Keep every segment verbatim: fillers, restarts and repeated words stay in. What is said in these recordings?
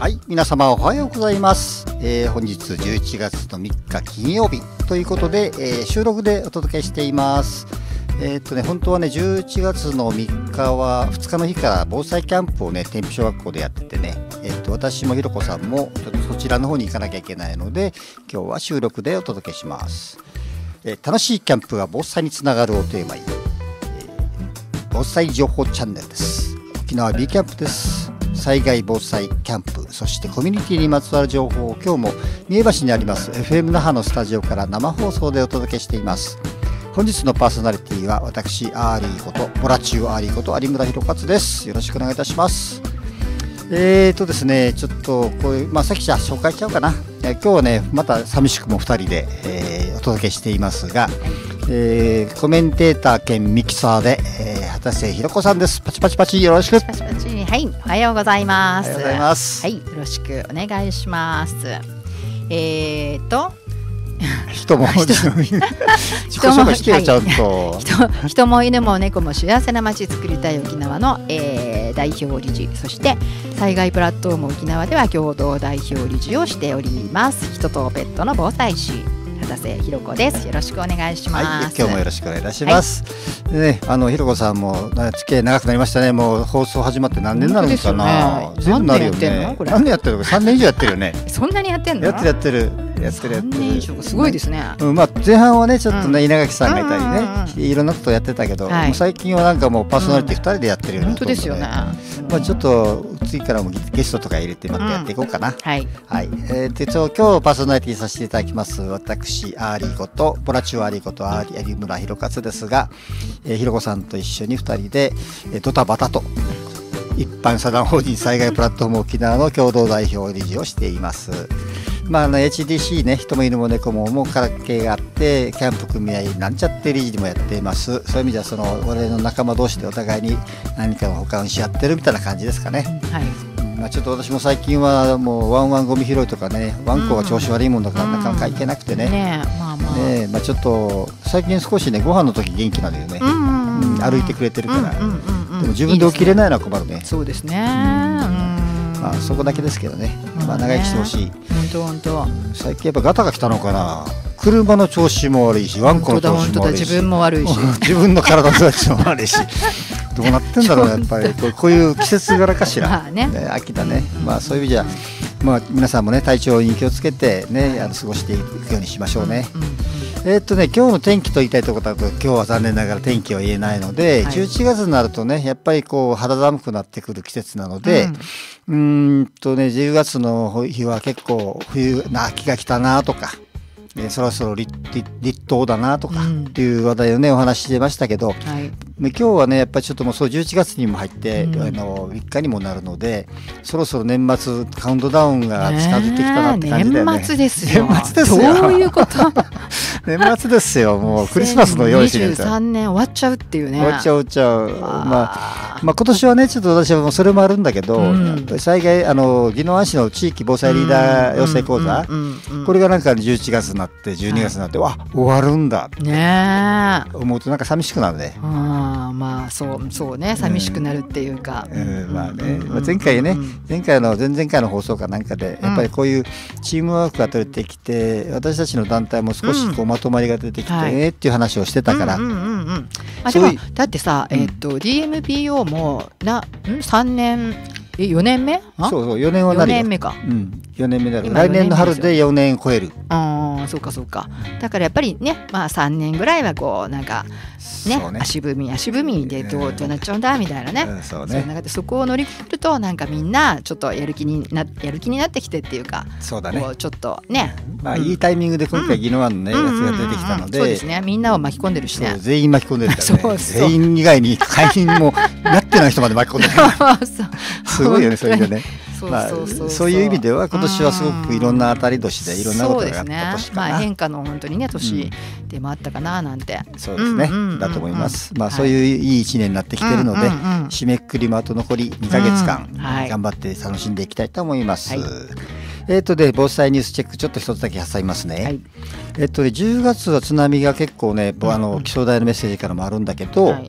はい、皆様おはようございます。えー、本日じゅういちがつのみっか金曜日ということで、えー、収録でお届けしています。えーっとね、本当はねじゅういちがつのみっかはふつかの日から防災キャンプをね天日小学校でやっててね、えーっと私もひろこさんもちょっとそちらの方に行かなきゃいけないので、今日は収録でお届けします。えー、楽しいキャンプが防災につながるをテーマに、えー、防災情報チャンネルです。沖縄 B キャンプです。災害防災キャンプ、そしてコミュニティにまつわる情報を今日も三重橋にあります エフエム 那覇のスタジオから生放送でお届けしています。本日のパーソナリティは私アーリーことボラチューアーリーこと有村弘勝です。よろしくお願いいたします。えーとですねちょっとこういう、まあ、さっきじゃあ紹介しちゃおうかな。え今日はねまた寂しくもふたりで、えー、お届けしていますが、えー、コメンテーター兼ミキサーで、えー、畑瀬ひろ子さんです。パチパチパチよろしく。 パチパチ、はい、おはようございます。 おはようございます。 はい、よろしくお願いします。えーと人も自己紹介してよ、ちゃんと。 人, 人も犬も猫も幸せな街作りたい沖縄の、えー、代表理事、そして災害プラットフォーム沖縄では共同代表理事をしております。人とペットの防災士畑瀬ひろ子です。よろしくお願いします。 はい、今日もよろしくお願いいたします。はい、ね、あのひろ子さんも付き合い長くなりましたね。もう放送始まって何年になるのかな。全部なるよね。何年やってるの？さんねん以上やってるよね。 そんなにやってんの？ やってるやってる。やってるやってる。 すごいですね。 うん、まあ前半はねちょっとね稲垣さんがいたりね、いろんなことやってたけど、もう最近はなんかもうパーソナリティふたりでやってるよね。 本当ですよね。 まあちょっと次からもゲストとか入れてまたやっていこうかな。 はい。 はい。えー、で今日パーソナリティさせていただきます私アーリーことボラチューアーリーことアーリー有村弘勝ですが、えー、ひろこさんと一緒にふたりで、えー、ドタバタと一般社団法人災害プラットフォーム沖縄の共同代表理事をしています。まあ、あの エイチディーシー ね、人も犬も猫ももう関係があってキャンプ組合なんちゃって理事もやっています。そういう意味ではその俺の仲間同士でお互いに何かを保管し合ってるみたいな感じですかね。 はい。 まあ、ちょっと私も最近はもうワンワンゴミ拾いとかね、ワンコが調子悪いもんだからなかなか行けなくてね、 ねえ、まあまあ、 ねえ、まあちょっと最近少しねご飯の時元気なんだよね。うん、歩いてくれてるから、でも自分で起きれないのは困るね。 そうですね。 まあそこだけですけどね。まあ長生きしてほしい。 本当本当。 最近やっぱガタが来たのかな。車の調子も悪いし、ワンコの調子も悪いし、 自分も悪いし、 自分の体の調子も悪いし、どうなってんだろうねやっぱりこう、こういう季節柄かしら。 まあね、 秋だね。まあそういう意味じゃ、まあ皆さんもね体調に気をつけてねあの過ごしていくようにしましょうね。えっとね今日の天気と言いたいところだと今日は残念ながら天気は言えないので、はい、じゅういちがつになるとねやっぱりこう肌寒くなってくる季節なので、うん、うーんとねじゅうがつの日は結構冬な秋が来たなとか。えー、そろそろ立冬だなとかっていう話題をね、うん、お話ししてましたけど、はい、今日はねやっぱりちょっともうそうじゅういちがつにも入って、うん、あのみっかにもなるのでそろそろ年末カウントダウンが近づいてきたなって感じだよね。 年末ですよ。 年末ですよ。 どういうこと？ 年末ですよ。もうクリスマスの用意してる。 にじゅうさんねん終わっちゃうっていうね。 終わっちゃう終わっちゃう。まあまあ今年はねちょっと私はもうそれもあるんだけど、うん、災害あの宜野湾市の地域防災リーダー養成講座これがなんかじゅういちがつになってじゅうにがつになって、はい、わ終わるんだね思うとなんか寂しくなるね。 あまあそうそうね寂しくなるっていうか、 うんうんまあねまあ、前回ね、うん、前回の前々回の放送かなんかでやっぱりこういうチームワークが取れてきて私たちの団体も少しこうまとまりが出てきてねっていう話をしてたから。でもだってさ、えー、っと ディーエムピーオー もなさんねんえよねんめ？ そうそうよねんはなるよ。 よねんめか。 うん、よねんめだから来年の春でよねん超える。 ああそうかそうか。だからやっぱりねまあさんねんぐらいはこうなんかね, ね足踏み足踏みでどうどうなっちゃうんだみたいなね。うん、そうね。そうなんかそこを乗り越えるとなんかみんなちょっとやる気になやる気になってきてっていうか。 そうだね。 こうちょっとね。 まあ、うん、いいタイミングで今回宜野湾のね、うん、やつが出てきたので、 そうですねみんなを巻き込んでるしね。 全員巻き込んでるからね。 そうそう全員以外に会員もなってない人まで巻き込んでるからすごいよねそれでね。そういう意味では今年はすごくいろんな当たり年でいろんなことがあった年かな。 そうですね、まあ、変化の本当にね年でもあったかななんて、 うん、そうですね、うんうんうんうん、だと思います、まあ、そういういいいちねんになってきてるので、うんうんうん、締めくくりもあと残りにかげつかん、うんはい、頑張って楽しんでいきたいと思います、はいえーとで防災ニュースチェックちょっと一つだけ挟みますね、はいえーとね、じゅうがつは津波が結構ね、うんうん、あの気象台のメッセージからもあるんだけど、はい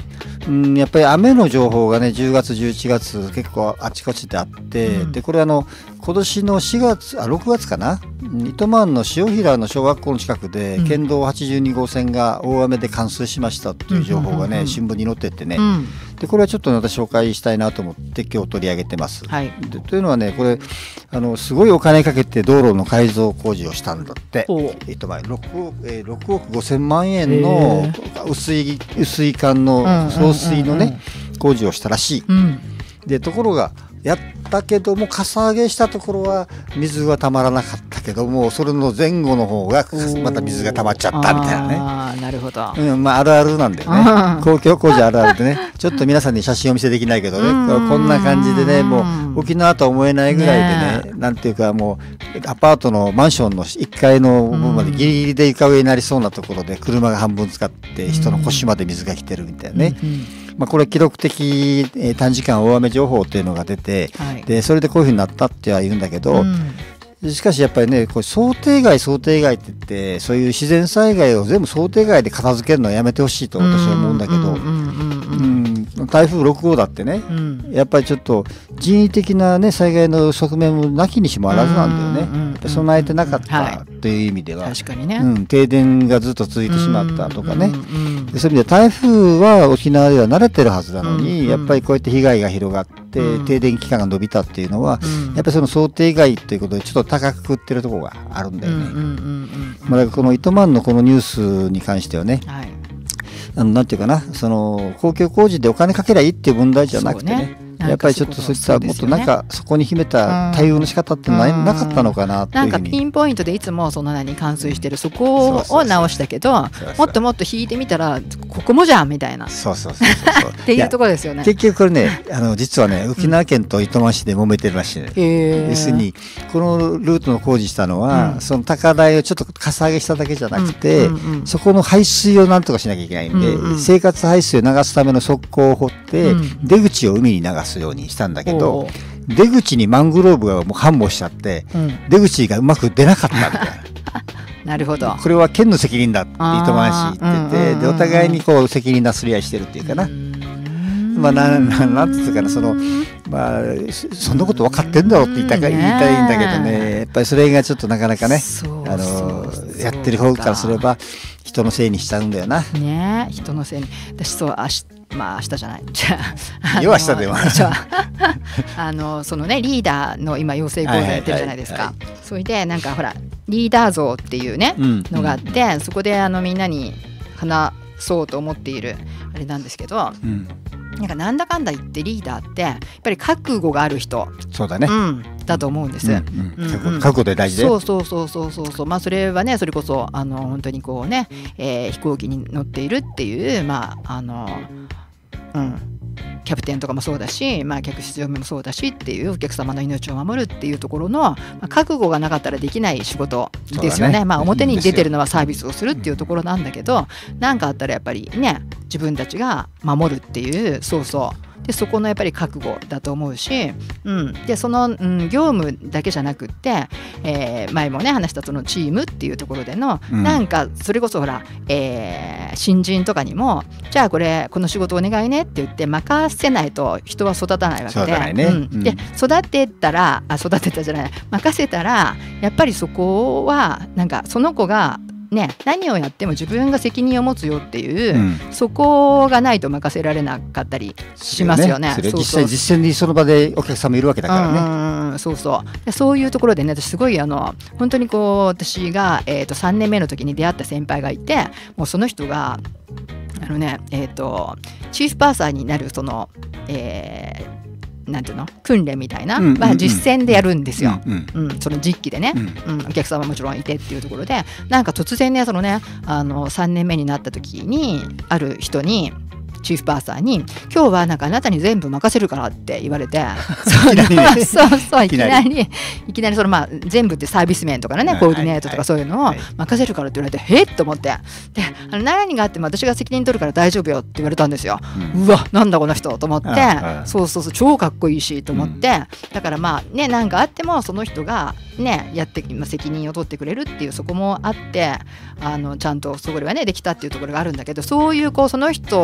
うん、やっぱり雨の情報がねじゅうがつじゅういちがつ結構あちこちであって、うん、でこれあの今年のしがつあろくがつかな糸満の塩平の小学校の近くで、うん、県道はちじゅうにごうせんが大雨で冠水しましたという情報がね、うんうんうん、新聞に載ってってね、うん、でこれはちょっと、ね、私紹介したいなと思って今日取り上げてます、はい、でというのはねこれあのすごいお金かけて道路の改造工事をしたんだって、えっとまあ、ろくおく、えー、ろくおくごせんまんえんの薄い薄い管の送水のね、うんうんうんうん、工事をしたらしい、うん、でところがやったけどもかさ上げしたところは水はたまらなかったけどもそれの前後の方がまた水がたまっちゃったみたいなね。 あなるほど、 うんまあ、あるあるなんだよね公共工事あるあるでねちょっと皆さんに写真お見せできないけどねこんな感じでねもう沖縄とは思えないぐらいでねなんていうかもうアパートのマンションのいっかいの部分までギリギリで床上になりそうなところで車が半分使って人の腰まで水が来てるみたいなね。まあ、これ記録的、えー、短時間大雨情報っていうのが出て、はい、でそれでこういうふうになったっては言うんだけど、うん、しかしやっぱりねこれ想定外想定外って言ってそういう自然災害を全部想定外で片付けるのはやめてほしいと私は思うんだけど台風ろくごうだってね、うん、やっぱりちょっと人為的な、ね、災害の側面もなきにしもあらずなんだよね、うんうんうん、備えてなかったという意味では、はい、 確かにね、 うん、停電がずっと続いてしまったとかね、うんうんうん、でそういう意味で台風は沖縄では慣れてるはずなのに、うんうん、やっぱりこうやって被害が広がって、うん、停電期間が延びたっていうのは、うん、やっぱりその想定外ということでちょっと高く食ってるところがあるんだよね、うんうんうんうんまあ、だからこの糸満のこのニュースに関してはね、はいあのなんていうかなその公共工事でお金かけりゃいいっていう問題じゃなくてねやっぱりちょっとそういったもっとなんかそこに秘めた対応の仕方ってななかったのかなというふうになんかピンポイントでいつもその何冠水してるそこを直したけどもっともっと引いてみたらここもじゃんみたいなそうそうそうそうっていうところですよね。 結局これねあの実はね沖縄県と糸満市で揉めてるらしいね、うん、要するにこのルートの工事したのは、うん、その高台をちょっとかさ上げしただけじゃなくて、うんうんうん、そこの排水をなんとかしなきゃいけないんで、うんうん、生活排水を流すための側溝を掘って、うん、出口を海に流すようにしたんだけど出口にマングローブがもう繁茂しちゃって、うん、出口がうまく出なかったみたいななるほどこれは県の責任だって糸満市言っててでお互いにこう責任なすり合いしてるっていうかなまあな な, なんていうかなそのまあそんなこと分かってんだろうって言いた言いたいんだけどねやっぱりそれがちょっとなかなかねあのやってる方からすれば人のせいにしちゃうんだよなね人のせいに私そう明日まあ明日じゃないじゃあ要は明日ではあのそのねリーダーの今養成講座やってるじゃないですか、はいはいはい、それでなんかほらリーダー像っていうね、うん、のがあって、うん、そこであのみんなに話そうと思っているあれなんですけど、うん、なんかなんだかんだ言ってリーダーってやっぱり覚悟がある人そうだね、うん、 だと思うんです、うんうんうん、覚悟で大事でそうそうそうそうそうそうまあそれはねそれこそあの本当にこうね、えー、飛行機に乗っているっていうまああのうんキャプテンとかもそうだし、まあ、客室乗務もそうだしっていうお客様の命を守るっていうところの、まあ、覚悟がなかったらできない仕事ですよね。まあ、表に出てるのはサービスをするっていうところなんだけど何かあったらやっぱりね自分たちが守るっていうそうそうでそこのやっぱり覚悟だと思うし、うん、でその、うん、業務だけじゃなくって、えー、前もね話したそのチームっていうところでの、うん、なんかそれこそほら、えー、新人とかにもじゃあこれこの仕事お願いねって言って任せないと人は育たないわけで、 ねうん、 で育てたらあ育てたじゃない任せたらやっぱりそこはなんかその子がね、何をやっても自分が責任を持つよっていう、うん、そこがないと任せられなかったりしますよね。 それ実際実践にその場でお客さんもいるわけだからね。 うんうんそうそうでそういうところでね私すごいあの本当にこう私が、えー、とさんねんめの時に出会った先輩がいてもうその人があのねえっ、ー、とチーフパーサーになるその、えーなんていうの訓練みたいな、うんうんうんまあ、実践でやるんですよ、うんうんうん、その実機でね、うんうん、お客様はもちろんいてっていうところでなんか突然ねそのねあのさんねんめになった時にある人にチーフパーサーに今日はなんかあなたに全部任せるからって言われてそうそうそういきなりいきなりそのまあ全部ってサービス面とかねコーディネートとかそういうのを任せるからって言われてへっと思ってであの何があっても私が責任取るから大丈夫よって言われたんですよ、うん、うわなんだこの人と思ってそうそうそう超かっこいいしと思って、うん、だからまあね何かあってもその人がねやって責任を取ってくれるっていうそこもあってあのちゃんとそこではねできたっていうところがあるんだけどそういうこうその人の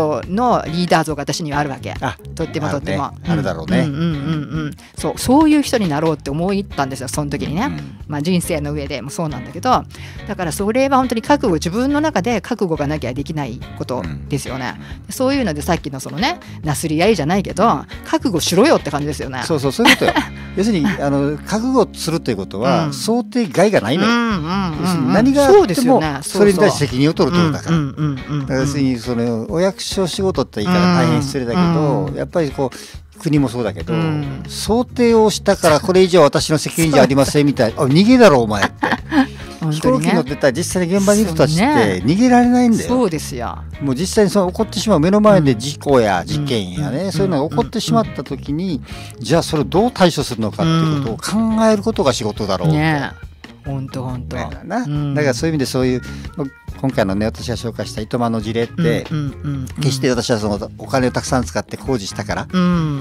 のリーダー像が私にはあるわけ。 あとってもとってもあるねあるだろうねうんうんうんうんそうそういう人になろうって思ったんですよその時にね、 うんまあ、人生の上でもそうなんだけど、だからそれは本当に覚悟、自分の中で覚悟がなきゃできないことですよね、うん、そういうのでさっきのそのねなすり合いじゃないけど覚悟しろよって感じですよね。 そうそうそういうことよ要するにあの覚悟するということは、うん、想定外がないのよ、 うんうんうんうん、 要するに何があってもそれに対して責任を取るということだから、 うんうんうんうん、 だから要するにそのお役所仕事って言い方大変失礼だけど、うん、やっぱりこう国もそうだけど、うん、想定をしたからこれ以上私の責任じゃありませんみたいなあ逃げだろお前って飛行機乗ってたら実際に現場にいる人たちって逃げられないんだよ。 そうですよ。 もう実際にその起こってしまう目の前で事故や事件やね、うん、そういうのが起こってしまった時に、うん、じゃあそれをどう対処するのかっていうことを考えることが仕事だろうって、ね、 本当本当。 だからそういう意味でそういう今回のね私が紹介した糸満の事例って、うんうんうん、決して私はそのお金をたくさん使って工事したから、うん、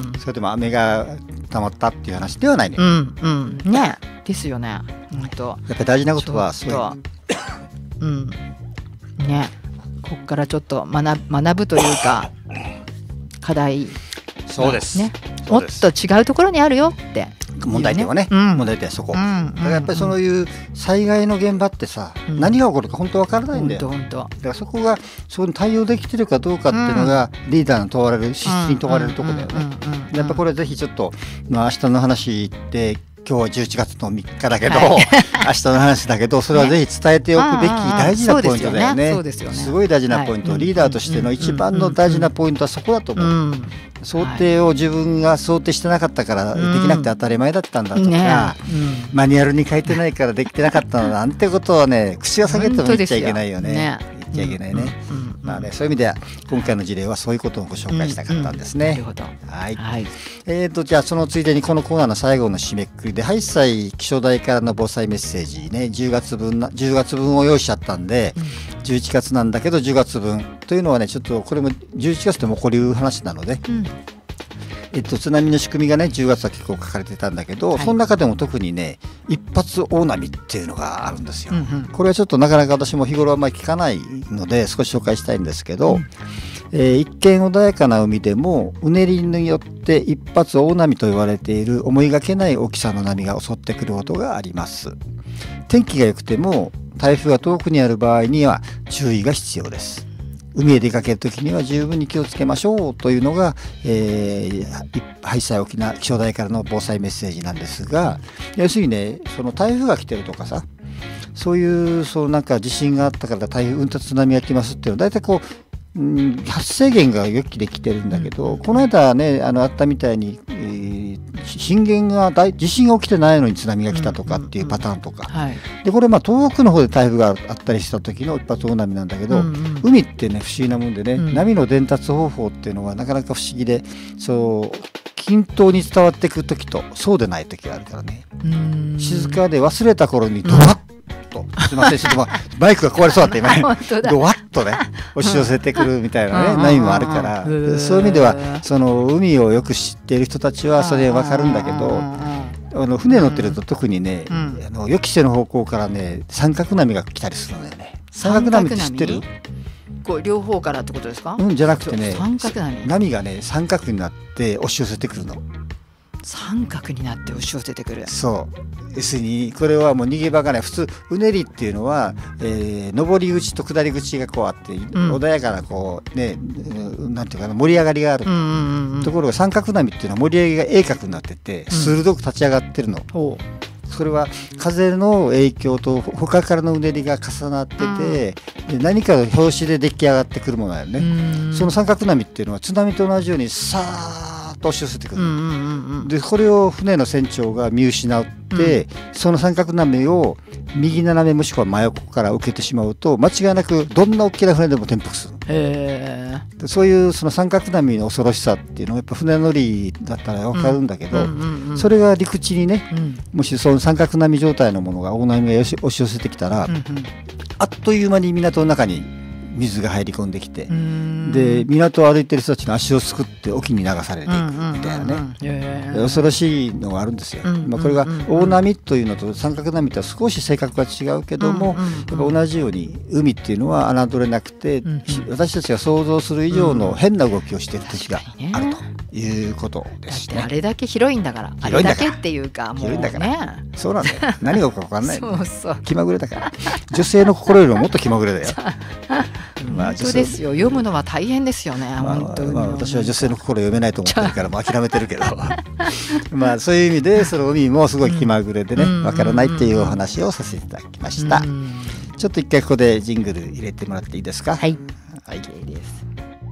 それでも雨が溜まったっていう話ではないね。 うんうん、ねですよね。本当。 やっぱり大事なことはそういう、 うんね、ここからちょっと学ぶ、学ぶというか課題、 そうですね、もっと違うところにあるよって問題点はね、うん、問題点はそこ、うん、だからやっぱりそういう災害の現場ってさ、うん、何が起こるか本当わからないんだよ。 本当本当。 だからそこがそこに対応できてるかどうかっていうのが、うん、リーダーの問われる資質に問われるところだよね。やっぱこれぜひちょっと、まあ、明日の話って今日はじゅういちがつのみっかだけど、はい、明日の話だけどそれはぜひ伝えておくべき大事なポイントだよね。 そうですよね。 すごい大事なポイント、はい、リーダーとしての一番の大事なポイントはそこだと思う、うん、想定を自分が想定してなかったからできなくて当たり前だったんだとか、うんねうん、マニュアルに書いてないからできてなかったのなんてことはね口が下げても言っちゃいけないよね。ね言っちゃいけないね、うんうんまあね、そういう意味では今回の事例はそういうことをご紹介したかったんですね。うんうん、なるほど。はい、はい、えーとじゃあそのついでにこのコーナーの最後の締めくくりでハイサイ気象台からの防災メッセージねじゅうがつぶんなじゅうがつぶんを用意しちゃったんで、うん、じゅういちがつなんだけどじゅうがつぶんというのはねちょっとこれもじゅういちがつでも起こりうる話なので、うんえっと、津波の仕組みがねじゅうがつは結構書かれてたんだけど、はい、その中でも特にね一発大波っていうのがあるんですよ、うんうん、これはちょっとなかなか私も日頃あんまり聞かないので少し紹介したいんですけど、うんえー、一見穏やかな海でもうねりによって一発大波と言われている思いがけない大きさの波が襲ってくることがあります。天気が良くても台風が遠くにある場合には注意が必要です。海へ出かけるときには十分に気をつけましょうというのが、えー、ハイサイ沖縄気象台からの防災メッセージなんですが、要するにねその台風が来てるとかさそういうそのなんか地震があったから台風うんと津波が来ますっていうのは大体こう、うん、発生源が予期できてるんだけど、うん、この間ねあのあったみたいに、えー、震源が大地震が起きてないのに津波が来たとかっていうパターンとか、うんうんうんはい、でこれまあ遠くの方で台風があったりした時の一発大波なんだけど、うんうん、海ってね不思議なもんでね、うん、波の伝達方法っていうのはなかなか不思議でそう均等に伝わってくる時とそうでない時があるからねうん静かで忘れた頃にドワッと、うん、すいませんちょっとマイクが壊れそうだった今ねドワッとね押し寄せてくるみたいなね波もあるからそういう意味ではその海をよく知っている人たちはそれ分かるんだけどあの船乗ってると特にね、うん、あの予期せぬ方向からね三角波が来たりするのよね。三角波って知ってる？ こう両方からってことですか？ うんじゃなくてね三角波波がね三角になって押し寄せてくるの。 三角になって押し寄せてくる。 そう要するにこれはもう逃げ場がない普通うねりっていうのは、えー、上り口と下り口がこうあって、うん、穏やかなこうねなんていうかな盛り上がりがある、うんうんうん、ところが三角波っていうのは盛り上げが鋭角になってて鋭く立ち上がってるの、うん、それは風の影響と他からのうねりが重なってて、うん、で何かの拍子で出来上がってくるものだよね、うん、その三角波っていうのは津波と同じようにさー押し寄せてくる、うんうんうん、でこれを船の船長が見失って、うん、その三角波を右斜めもしくは真横から受けてしまうと間違いなくどんな大きな船でも転覆する。へー。そういうその三角波の恐ろしさっていうのはやっぱ船乗りだったら分かるんだけど、うんうんうんうん、それが陸地にね、うん、もしその三角波状態のものが大波が押し寄せてきたら、うんうん、あっという間に港の中に水が入り込んできて、で港を歩いてる人たちの足をすくって沖に流されていくみたいなね、恐ろしいのがあるんですよ。まあ、これが大波というのと三角波とは少し性格が違うけども、やっぱ同じように海っていうのは侮れなくて、私たちが想像する以上の変な動きをしている時があるということですね。 あれだけ広いんだから、あれだけっていうかもうね、 そうなんだよ、何が起こるか分かんないそうそう、 気まぐれだから女性の心よりももっと気まぐれだよまあ、本当ですよ、読むのは大変ですよね、まあ、本当に、 まあ、私は女性の心読めないと思ってるからもう諦めてるけどまあそういう意味でその海もすごい気まぐれでね、わからないっていうお話をさせていただきました。ちょっと一回ここでジングル入れてもらっていいですか。 はい、 はい、 いいです。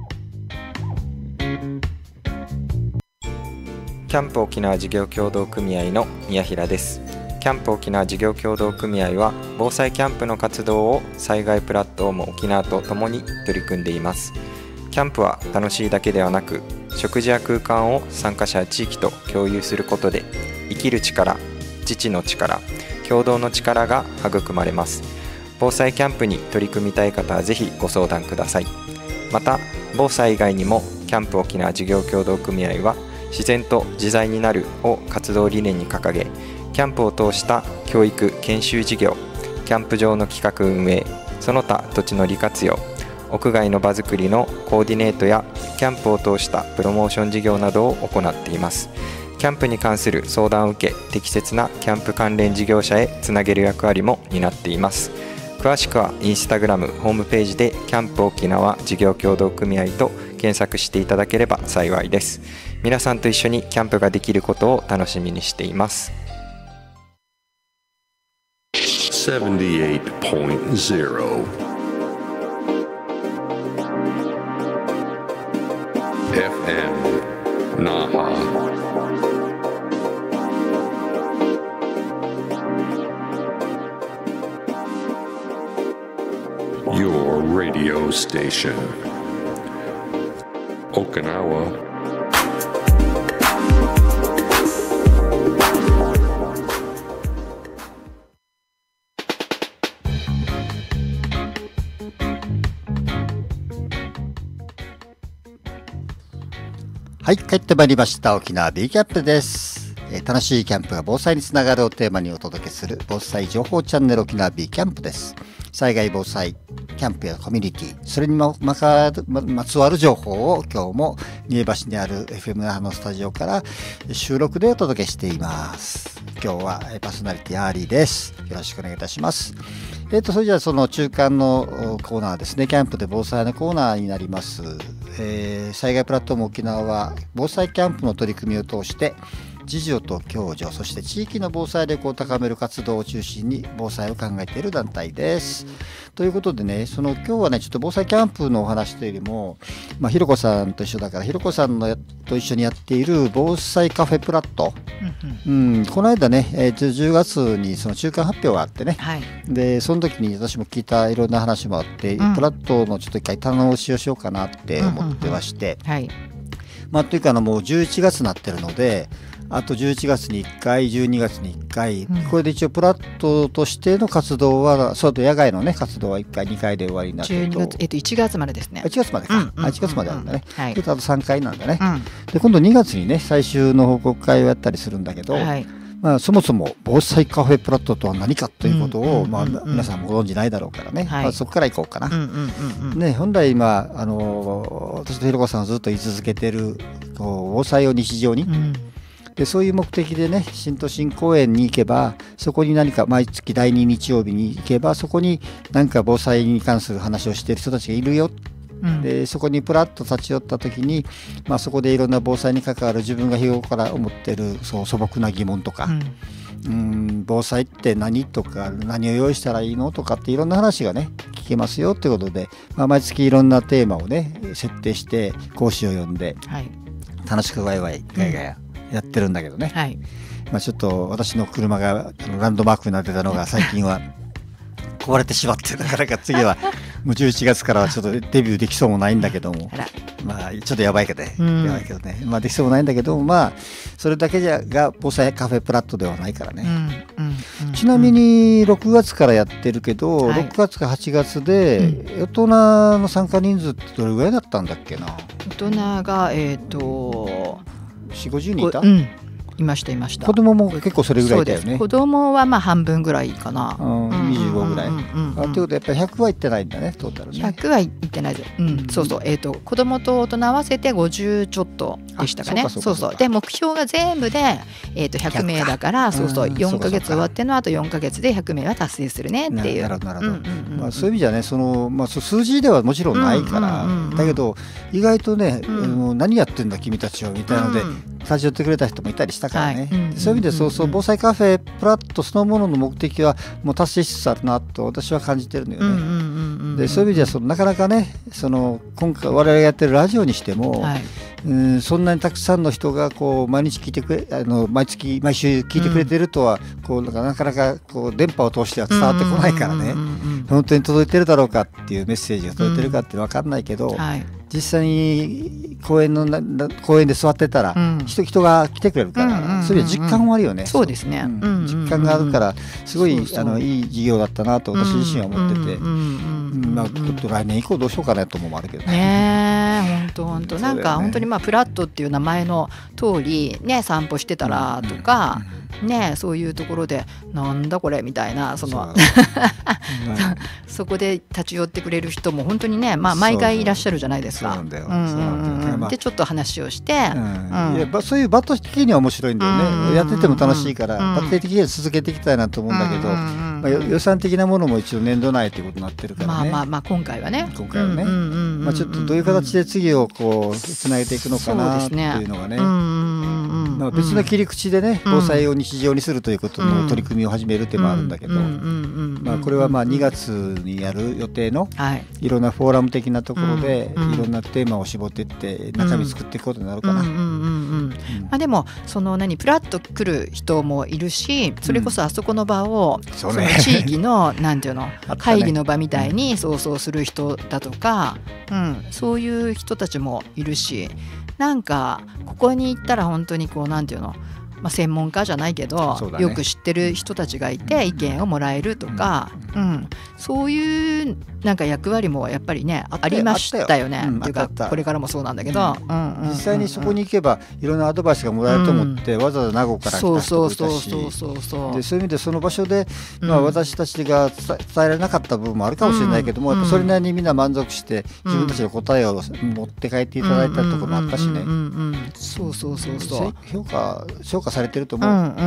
キャンプ沖縄事業協同組合の宮平です。キャンプ沖縄事業協同組合は防災キャンプの活動を災害プラットフォーム沖縄とともに取り組んでいます。キャンプは楽しいだけではなく、食事や空間を参加者や地域と共有することで生きる力、自治の力、共同の力が育まれます。防災キャンプに取り組みたい方はぜひご相談ください。また防災以外にもキャンプ沖縄事業協同組合は自然と自在になるを活動理念に掲げ、キャンプを通した教育・研修事業、キャンプ場の企画運営、その他土地の利活用、屋外の場づくりのコーディネートやキャンプを通したプロモーション事業などを行っています。キャンプに関する相談を受け、適切なキャンプ関連事業者へつなげる役割も担っています。詳しくはインスタグラムホームページでキャンプ沖縄事業協同組合と検索していただければ幸いです。皆さんと一緒にキャンプができることを楽しみにしています。 セブンティエイトポイントゼロ エフエム Naha Your radio station Okinawa はい、帰ってまいりました。沖縄 B キャンプです、えー、楽しいキャンプが防災につながるをテーマにお届けする防災情報チャンネル沖縄 B キャンプです。災害防災、キャンプやコミュニティ、それにまかままつわる情報を今日も新橋にある エフエム 那覇のスタジオから収録でお届けしています。今日はパーソナリティアーリーです。よろしくお願いいたします。えーと、それじゃあその中間のコーナーですね、キャンプで防災のコーナーになります。えー、災害プラットフォーム沖縄は防災キャンプの取り組みを通して自助と共助、そして地域の防災力を高める活動を中心に防災を考えている団体です。ということでね、その今日はねちょっと防災キャンプのお話というよりも、まあ、ひろこさんと一緒だからひろこさんのと一緒にやっている防災カフェプラット、うんうん、この間ね、えー、じゅうがつにその中間発表があってね、はい、でその時に私も聞いたいろんな話もあって、うん、プラットのちょっと一回棚押しをしようかなって思ってまして、うんうんうん、はい、まあ、というかあのもうじゅういちがつになってるので、あとじゅういちがつにいっかい、じゅうにがつにいっかい、うん、これで一応プラットとしての活動は、そうと野外のね活動はいっかい、にかいで終わりになってると、じゅうにがつ、えっと、いちがつまでですね。いちがつまでか、うんうんうんうん、いちがつまであるんだね、はい、あとさんかいなんだね、うん、で今度にがつにね最終の報告会をやったりするんだけど、はい、まあ、そもそも防災カフェプラットとは何かということを、まあ、皆さんもご存じないだろうからね、はい、まあ、そこからいこうかな、うんうんうんうん、ね、本来今あの私とひろこさんはずっと言い続けてるこう防災を日常に、うん、でそういう目的でね新都心公園に行けばそこに何か毎月だいに日曜日に行けばそこに何か防災に関する話をしている人たちがいるよ、うん、でそこにプラッと立ち寄った時に、まあ、そこでいろんな防災に関わる自分が日頃から思っているそう素朴な疑問とか、うん、うん防災って何とか何を用意したらいいのとかっていろんな話がね聞けますよということで、まあ、毎月いろんなテーマをね設定して講師を呼んで、はい、楽しくワイワイガヤガヤやってるんだけどね、はい、まあ、ちょっと私の車がランドマークになってたのが最近は壊れてしまってなかなか次はもうじゅういちがつからはちょっとデビューできそうもないんだけどもあら、 まあちょっとやばいけどね、 うんやばいけどね、まあできそうもないんだけど、まあそれだけじゃが防災カフェプラットではないからね、 うんうんうん、 ちなみにろくがつからやってるけど、 はいろくがつかはちがつで、 う大人の参加人数ってどれぐらいだったんだっけな。 大人がえっ、ー、とよんじゅう、ごじゅうにんいた、 うん、いましたいました。 子供も結構それぐらいだよね。 そうです。子供はまあ半分ぐらいかな、 うん、にじゅうごぐらい、 うんうんうんうん、 あということでやっぱりひゃくはいってないんだね、トータルね。 ひゃくはいってないで、うん、そうそう、えーと、子供と大人合わせてごじゅうちょっとでしたかね。そうそうで、目標が全部で、えー、とひゃくめいだから、そうそう、よんかげつ終わってのあとよんかげつでひゃくめいは達成するねっていう。 なるほどなるほど、まあ、そういう意味じゃね、その、まあ、数字ではもちろんないから、 うんうんうんうん、 だけど意外とね、 うん、 もう何やってんだ君たちはみたいなので、うん、立ち寄ってくれた人もいたりしたからね、はい、うんうん、そういう意味でそうそう防災カフェプラットそのものの目的はもう達成しつつあるなと私は感じてるのよね、うんうんうんうん、でそういう意味ではそのなかなかね、その今回我々がやってるラジオにしても、はい、うん、そんなにたくさんの人がこう毎日聞いてくれ、あの毎月毎週聞いてくれてるとは、うん、こうなかなかこう電波を通しては伝わってこないからね、うんうんうんうん、本当に届いてるだろうかっていうメッセージが届いてるかって分かんないけど、うんはい、実際に公園の公園で座ってたら、うん、人, 人が来てくれるから、うんうんうん、そういう実感もあるよね。 そうですね、 うん、実感があるからすごいそうそうあのいい事業だったなと私自身は思ってて、まあ、ちょっと来年以降どうしようかなともあるけどね。 ね、本当本当なんか本当にまあプラットっていう名前の通りね、散歩してたらとか、うんうん、ね、そういうところでなんだこれみたいな、その そ, そこで立ち寄ってくれる人も本当にね、まあ、毎回いらっしゃるじゃないですか。でちょっと話をして、 うんうん、いやそういう場と的には面白いんだよね、うんうん、やってても楽しいから、うん、場的には続けていきたいなと思うんだけど、うんうん、まあ、予算的なものも一応年度内ということになってるからね、 まあまあまあ今回はね今回はね、まあ、ちょっとどういう形で次をこうつないでいくのかなっていうのがね、まあ、別の切り口でね、防災を日常にするということの取り組みを始める手もあるんだけど、まあこれはまあにがつにやる予定のいろんなフォーラム的なところでいろんなテーマを絞っていって中身作っていくことになるかな。 でもその何プラッと来る人もいるし、それこそあそこの場を、うん、その地域のなんていうの会議の場みたいに想像する人だとか、うん、そういう人たちもいるし、なんかここに行ったら本当にこうなんていうの、まあ、専門家じゃないけど、ね、よく知ってる人たちがいて意見をもらえるとか、うんうん、そういうなんか役割もやっぱりね あ, ありましたよね、うん、っていうかこれからもそうなんだけど、うんうんうんうん、 実際にそこに行けばいろんなアドバイスがもらえると思って、うん、わざわざ名護から来た人もいたし、そういう意味でその場所で、まあ、私たちが伝えられなかった部分もあるかもしれないけども、うん、やっぱそれなりにみんな満足して自分たちの答えを持って帰っていただいたところもあったしね、 そうそうそうそう評価評価されてると思う、 うんうんうん、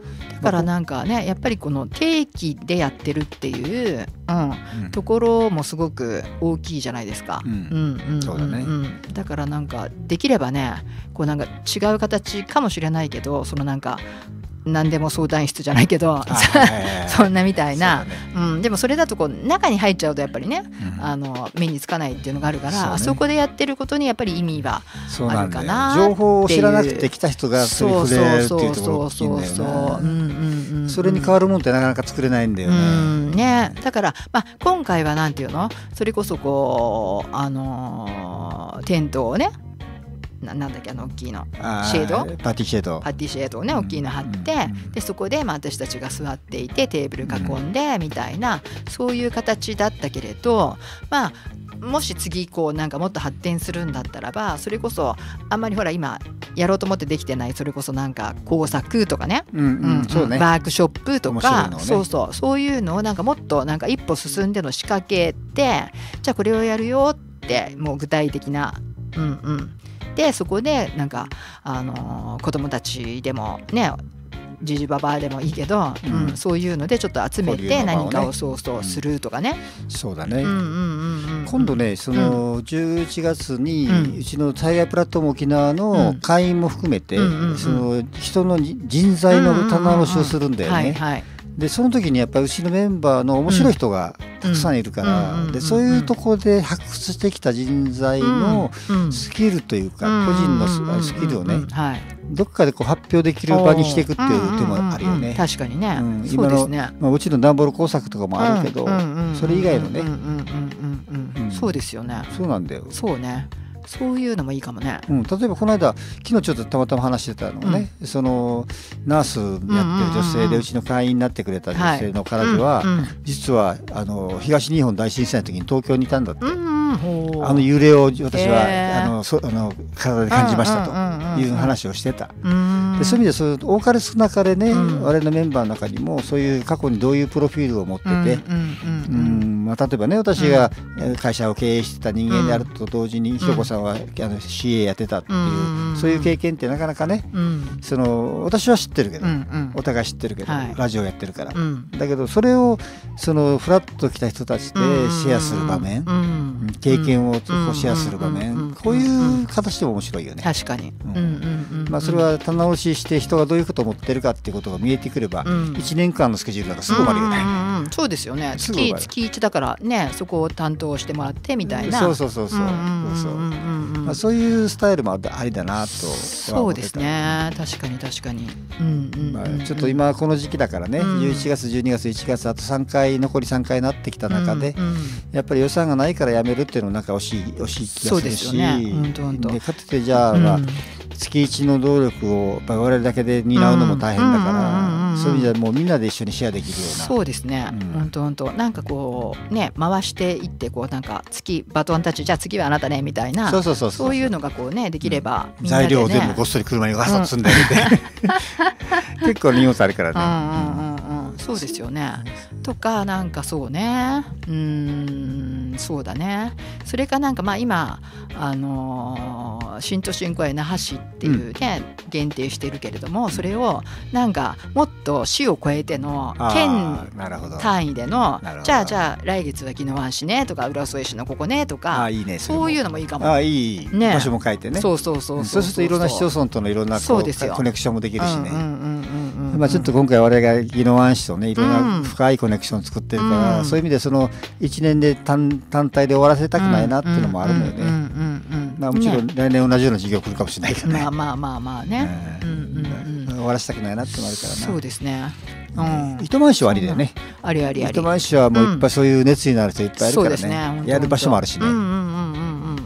だからなんかね、やっぱりこの定期でやってるっていう、うんうん、ところもすごく大きいじゃないですか。だからなんかできればね、こうなんか違う形かもしれないけど、そのなんか何でも相談室じゃないけどそんなみたいな、ね、うん、でもそれだとこう中に入っちゃうとやっぱりね、うん、あの目につかないっていうのがあるから、 そ,、ね、あそこでやってることにやっぱり意味があるかなっていう、 情報を知らなくて来た人がそれに触れられるっていうところが大きいんだよね。それに変わるもんってなかなか作れないんだよね、 うんね、だから、まあ、今回はなんていうの、それこそこうあのー、テントをね、な, なんだっけあの大きいのシェードパティシェードパティシェードをね、大きいの貼って、うん、でそこでまあ私たちが座っていてテーブル囲んでみたいな、うん、そういう形だったけれど、まあもし次こうなんかもっと発展するんだったらば、それこそあんまりほら今やろうと思ってできてない、それこそなんか工作とかね、うんうんうん、そうね、ワークショップとか、ね、そうそうそういうのをなんかもっとなんか一歩進んでの仕掛けて、じゃあこれをやるよってもう具体的な、うんうんでそこでなんか、あのー、子供たちでもね、ジジババアでもいいけど、うんうん、そういうのでちょっと集めて何かをそうそうするとかね、 うん、そうだね、うんうんうんうん、今度ねそのじゅういちがつにうちの災害プラットフォーム沖縄の会員も含めて、うん、その人の人材の棚卸しをするんだよね。でその時にやっぱりうちのメンバーの面白い人がたくさんいるから、でそういうところで発掘してきた人材のスキルというか、個人のスキルをね、どっかでこう発表できる場にしていくっていう手もあるよね。 確かにね、 今のまあうちの段ボール工作とかもあるけど、それ以外のねうんそうですよね。 そうなんだよ。 そうね。そういうのもいいかもね。 うん、例えばこの間昨日ちょっとたまたま話してたのね、うん、そのナースやってる女性でうちの会員になってくれた女性の彼女は、はいうんうん、実はあの東日本大震災の時に東京にいたんだって、うんうん、あの揺れを私はあのそあの体で感じましたという話をしてた。でそういう意味でそう多かれ少なかれね、うん、我々のメンバーの中にもそういう過去にどういうプロフィールを持ってて、うんうんうんまあ、例えばね私が会社を経営してた人間であると同時にひろこさんはあの シーエー やってたっていう、うん、そういう経験ってなかなかね、うん、その私は知ってるけど、うんうん、お互い知ってるけど、はい、ラジオやってるから、うん、だけどそれをそのフラッと来た人たちでシェアする場面、うん、経験をシェアする場面、うん、こういう形でも面白いよね。 確かに、うんうんうんまあ、それは棚卸しして人がどういうことを思ってるかっていうことが見えてくれば、うん、いちねんかんのスケジュールなんかすぐ終わるよね、 うんうん、そうですよね。月、月いちだからねそこを担当してもらってみたいな、 そうそうそうそうそういうスタイルもありだなと。 そうですね確かに確かに、うんうんうんまあ、ちょっと今この時期だからね、うん、じゅういちがつじゅうにがついちがつあとさんかい残りさんかいになってきた中で、うんうん、やっぱり予算がないからやめるっていうのもなんか惜しい惜しい気がするし、そうですよね、ほんとほんとでかつてじゃあ、まあうん月いちの労力を我々だけで担うのも大変だから、そういう意味ではもうみんなで一緒にシェアできるような。 そうですね、本当本当なんかこうね回していってこうなんか月バトンタッチじゃあ次はあなたねみたいな、 そうそうそうそうそういうのがこうねできれば、 うん、みんなでね、材料を全部ごっそり車にガサッと積んであげて、うん、結構荷物あるからね。 うんうんうんうん、そうですよね。とかなんかそうねうーんそうだね。それかなんかまあ今あのー、新都心公園那覇市っていうね、うん、限定してるけれどもそれをなんかもっと市を超えての県単位でのじゃあじゃあ来月は宜野湾市ねとか浦添市のここねとかあいいね、 そ, そういうのもいいかも。 あいい、ね、場所も書いてね。 そうそうそうそうそうそうするといろんな市町村とのいろんなこうコネクションもできるしね。ちょっと今回我々が宜野湾市とねいろんな深いコネクションを作ってるから、うん、そういう意味でそのいちねんで 単, 単体で終わらせたくないなっていうのもあるのよね。もちろん来年同じような授業来るかもしれないけどね。 まあまあまあまあね、 うんうんうん、終わらせたくないなってのもあるからな。 そうですね、 うん、糸満市はありだよね。 ありありあり。 糸満市はもういっぱいそういう熱意のある人いっぱいいるからね、そうですね、やる場所もあるしね。 うんうんうんうんうん、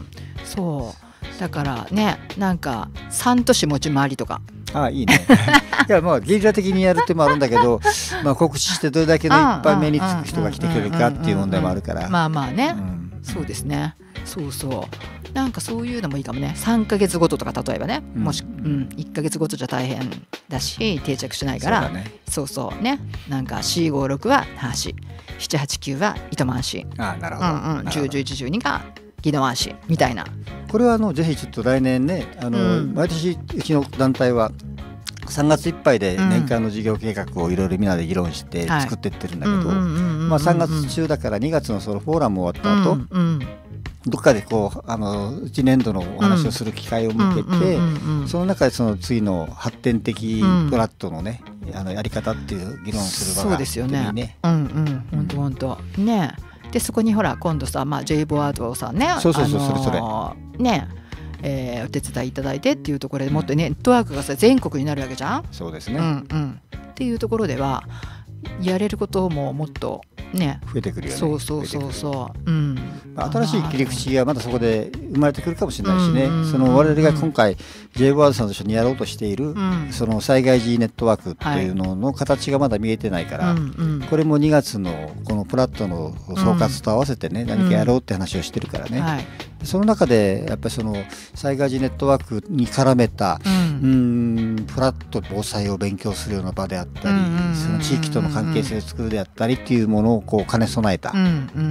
そうだからねなんか三都市持ち回りとかああいいねいやまあゲリラ的にやる手もあるんだけどまあ告知してどれだけの一般目につく人が来てくれるかっていう問題もあるからまあまあね、うん、そうですね。そうそうなんかそういうのもいいかもね。さんかげつごととか例えばね、うん、もし、うん、いっかげつごとじゃ大変だし定着しないからそう、ね、そうそうねなんかよんごろくは那覇市ななはちきゅうは糸満市あなるほど、 うんうん、じゅう、じゅういち、じゅうにが宜野湾市みたいな。 これはあのぜひちょっと来年ねあの、うん、毎年うちの団体はさんがついっぱいで年間の事業計画をいろいろみんなで議論して作っていってるんだけどさんがつ中だからにがつのそのフォーラム終わった後、うんうん、どっかでこうあのいちねんどのお話をする機会を設けてその中でその次の発展的プラットのね、うん、あのやり方っていう議論する場があっていいね。そうですよね。 うんうん本当本当ね。でそこにほら今度さ、まあ、J ボワードさんねそうそうそう、あのー、それそれねえー、お手伝いいただいてっていうところでもっとネットワークがさ全国になるわけじゃん。 そうですね、 うんうん、っていうところではやれることももっとね増えてくるよね。 そうそうそうそう、うん、 新しい切り口がまたそこで生まれてくるかもしれないしね、うんうん、その我々が今回 J ボワードさんと一緒にやろうとしている、うん、その災害時ネットワークっていうのの形がまだ見えてないから、はい、これもにがつのこのプラットの総括と合わせてね、うん、何かやろうって話をしてるからね、はい、その中でやっぱりその災害時ネットワークに絡めた、うん、うんプラット防災を勉強するような場であったり、うん、その地域との関係性を作るであったりっていうものをこう兼ね備えた、うん、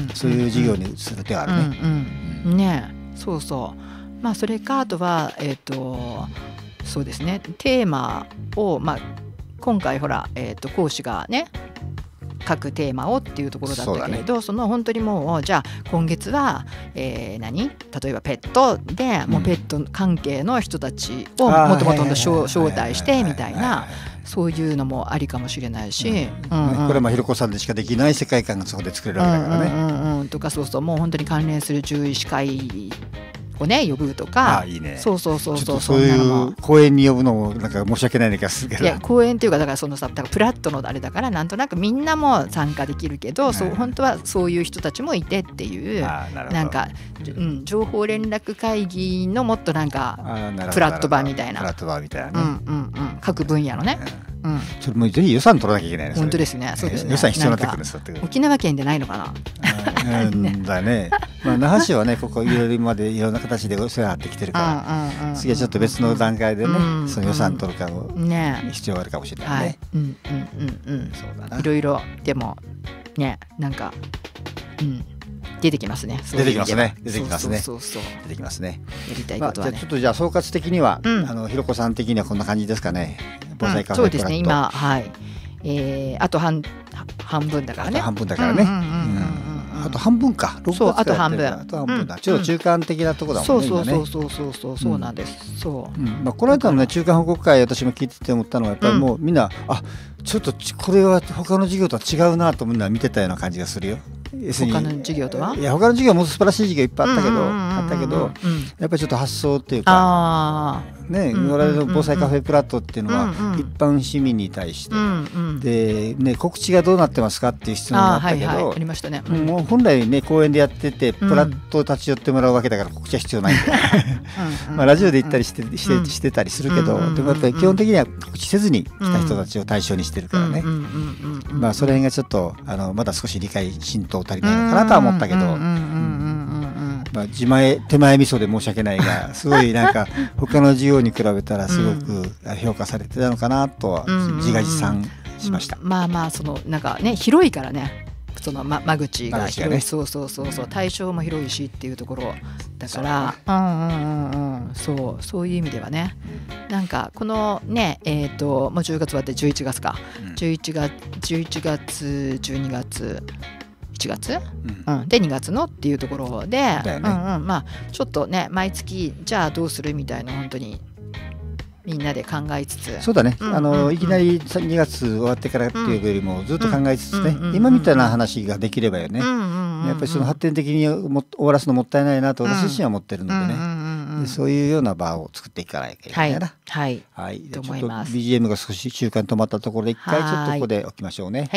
そういう事業にする手はあるね。 うんうん、ねそうそうまあそれかあとはえっとそうですねテーマをまあ今回ほらえっと講師がね各テーマをっていうところだったけれど そ,、ね、その本当にもうじゃあ今月は、えー、何例えばペットでもうペット関係の人たちをもともと招待してみたいなそういうのもありかもしれないし、 うんうん、これはまあひろこさんでしかできない世界観がそこで作れるわけだからね、 うんうんうんうん、とかそうそうもう本当に関連する獣医師会をね呼ぶとか、 あいいね、 そうそうそうそう、 そういう公園に呼ぶのもなんか申し訳ない気がするけど、 いや公園っていうかだからそのさだからプラットのあれだからなんとなくみんなも参加できるけど、うん、そう本当はそういう人たちもいてっていう、あななんか、うん、情報連絡会議のもっとなんかプラット版みたいなプラット版みたいなね、うんうんうん、各分野のね、 うんうん、それもぜひ予算取らなきゃいけないね。 本当ですね。そうですね。 予算必要になってくるんですよ。 沖縄県でないのかな。 うんだね。まあ那覇市はねここいろいろまでいろんな形でお世話になってきてるから、次はちょっと別の段階でね、その予算取るかを必要があるかもしれないね。 うんうんうんうん。そうだな。いろいろでもねなんかうん出てきますね。 出てきますね。出てきますね。 そうそう出てきますね。 やりたいことはね。 じゃあちょっとじゃあ総括的にはあのひろこさん的にはこんな感じですかね。防災カフェプラット。 そうですね。今はいえあと半半分だからね。 半分だからね。あと半分か。 そうあと半分。 あと半分だ。ちょっと中間的なところだもんね。 そうそうそうそうそうそうなんです。そう。 まあこの間のね中間報告会私も聞いてて思ったのはやっぱりもうみんなあちょっとこれは他の授業とは違うなとみんな見てたような感じがするよ。 他の授業とはいや他の授業はもっと素晴らしい授業いっぱいあったけどあったけどやっぱりちょっと発想っていうかね我々の防災カフェプラットっていうのは一般市民に対してでね告知がどうなってますかっていう質問があったけどありましたね。 もう本来ね公園でやっててプラット立ち寄ってもらうわけだから告知は必要ないんだよまあラジオで言ったりしてしてしてたりするけどでもやっぱり基本的には告知せずに来た人たちを対象にしてるからねまあその辺がちょっとあのまだ少し理解浸透足りないのかなとは思ったけどまあ自前手前味噌で申し訳ないがすごいなんか他の授業に比べたらすごく評価されてたのかなとは自画自賛しました。 まあまあそのなんかね広いからねその間間口が広い、そうそうそうそう対象も広いしっていうところだからうんうんうんうんそうそういう意味ではねなんかこのねえっともうじゅうがつ終わってじゅういちがつかじゅういちがつじゅういちがつじゅうにがついちがつ、うんうん、でにがつのっていうところで、ねうんうん、まあちょっとね毎月じゃあどうするみたいな本当にみんなで考えつつそうだね、うん、あの、うん、いきなりにがつ終わってからっていうよりもずっと考えつつね、うん、今みたいな話ができればよね、うん、やっぱりその発展的にも終わらすのもったいないなと私自身は思ってるのでね、うん、でそういうような場を作っていかないといけないな。 はい、 はい、ちょっと ビージーエム が少し中間止まったところで一回ちょっとここで置きましょうね。 はい、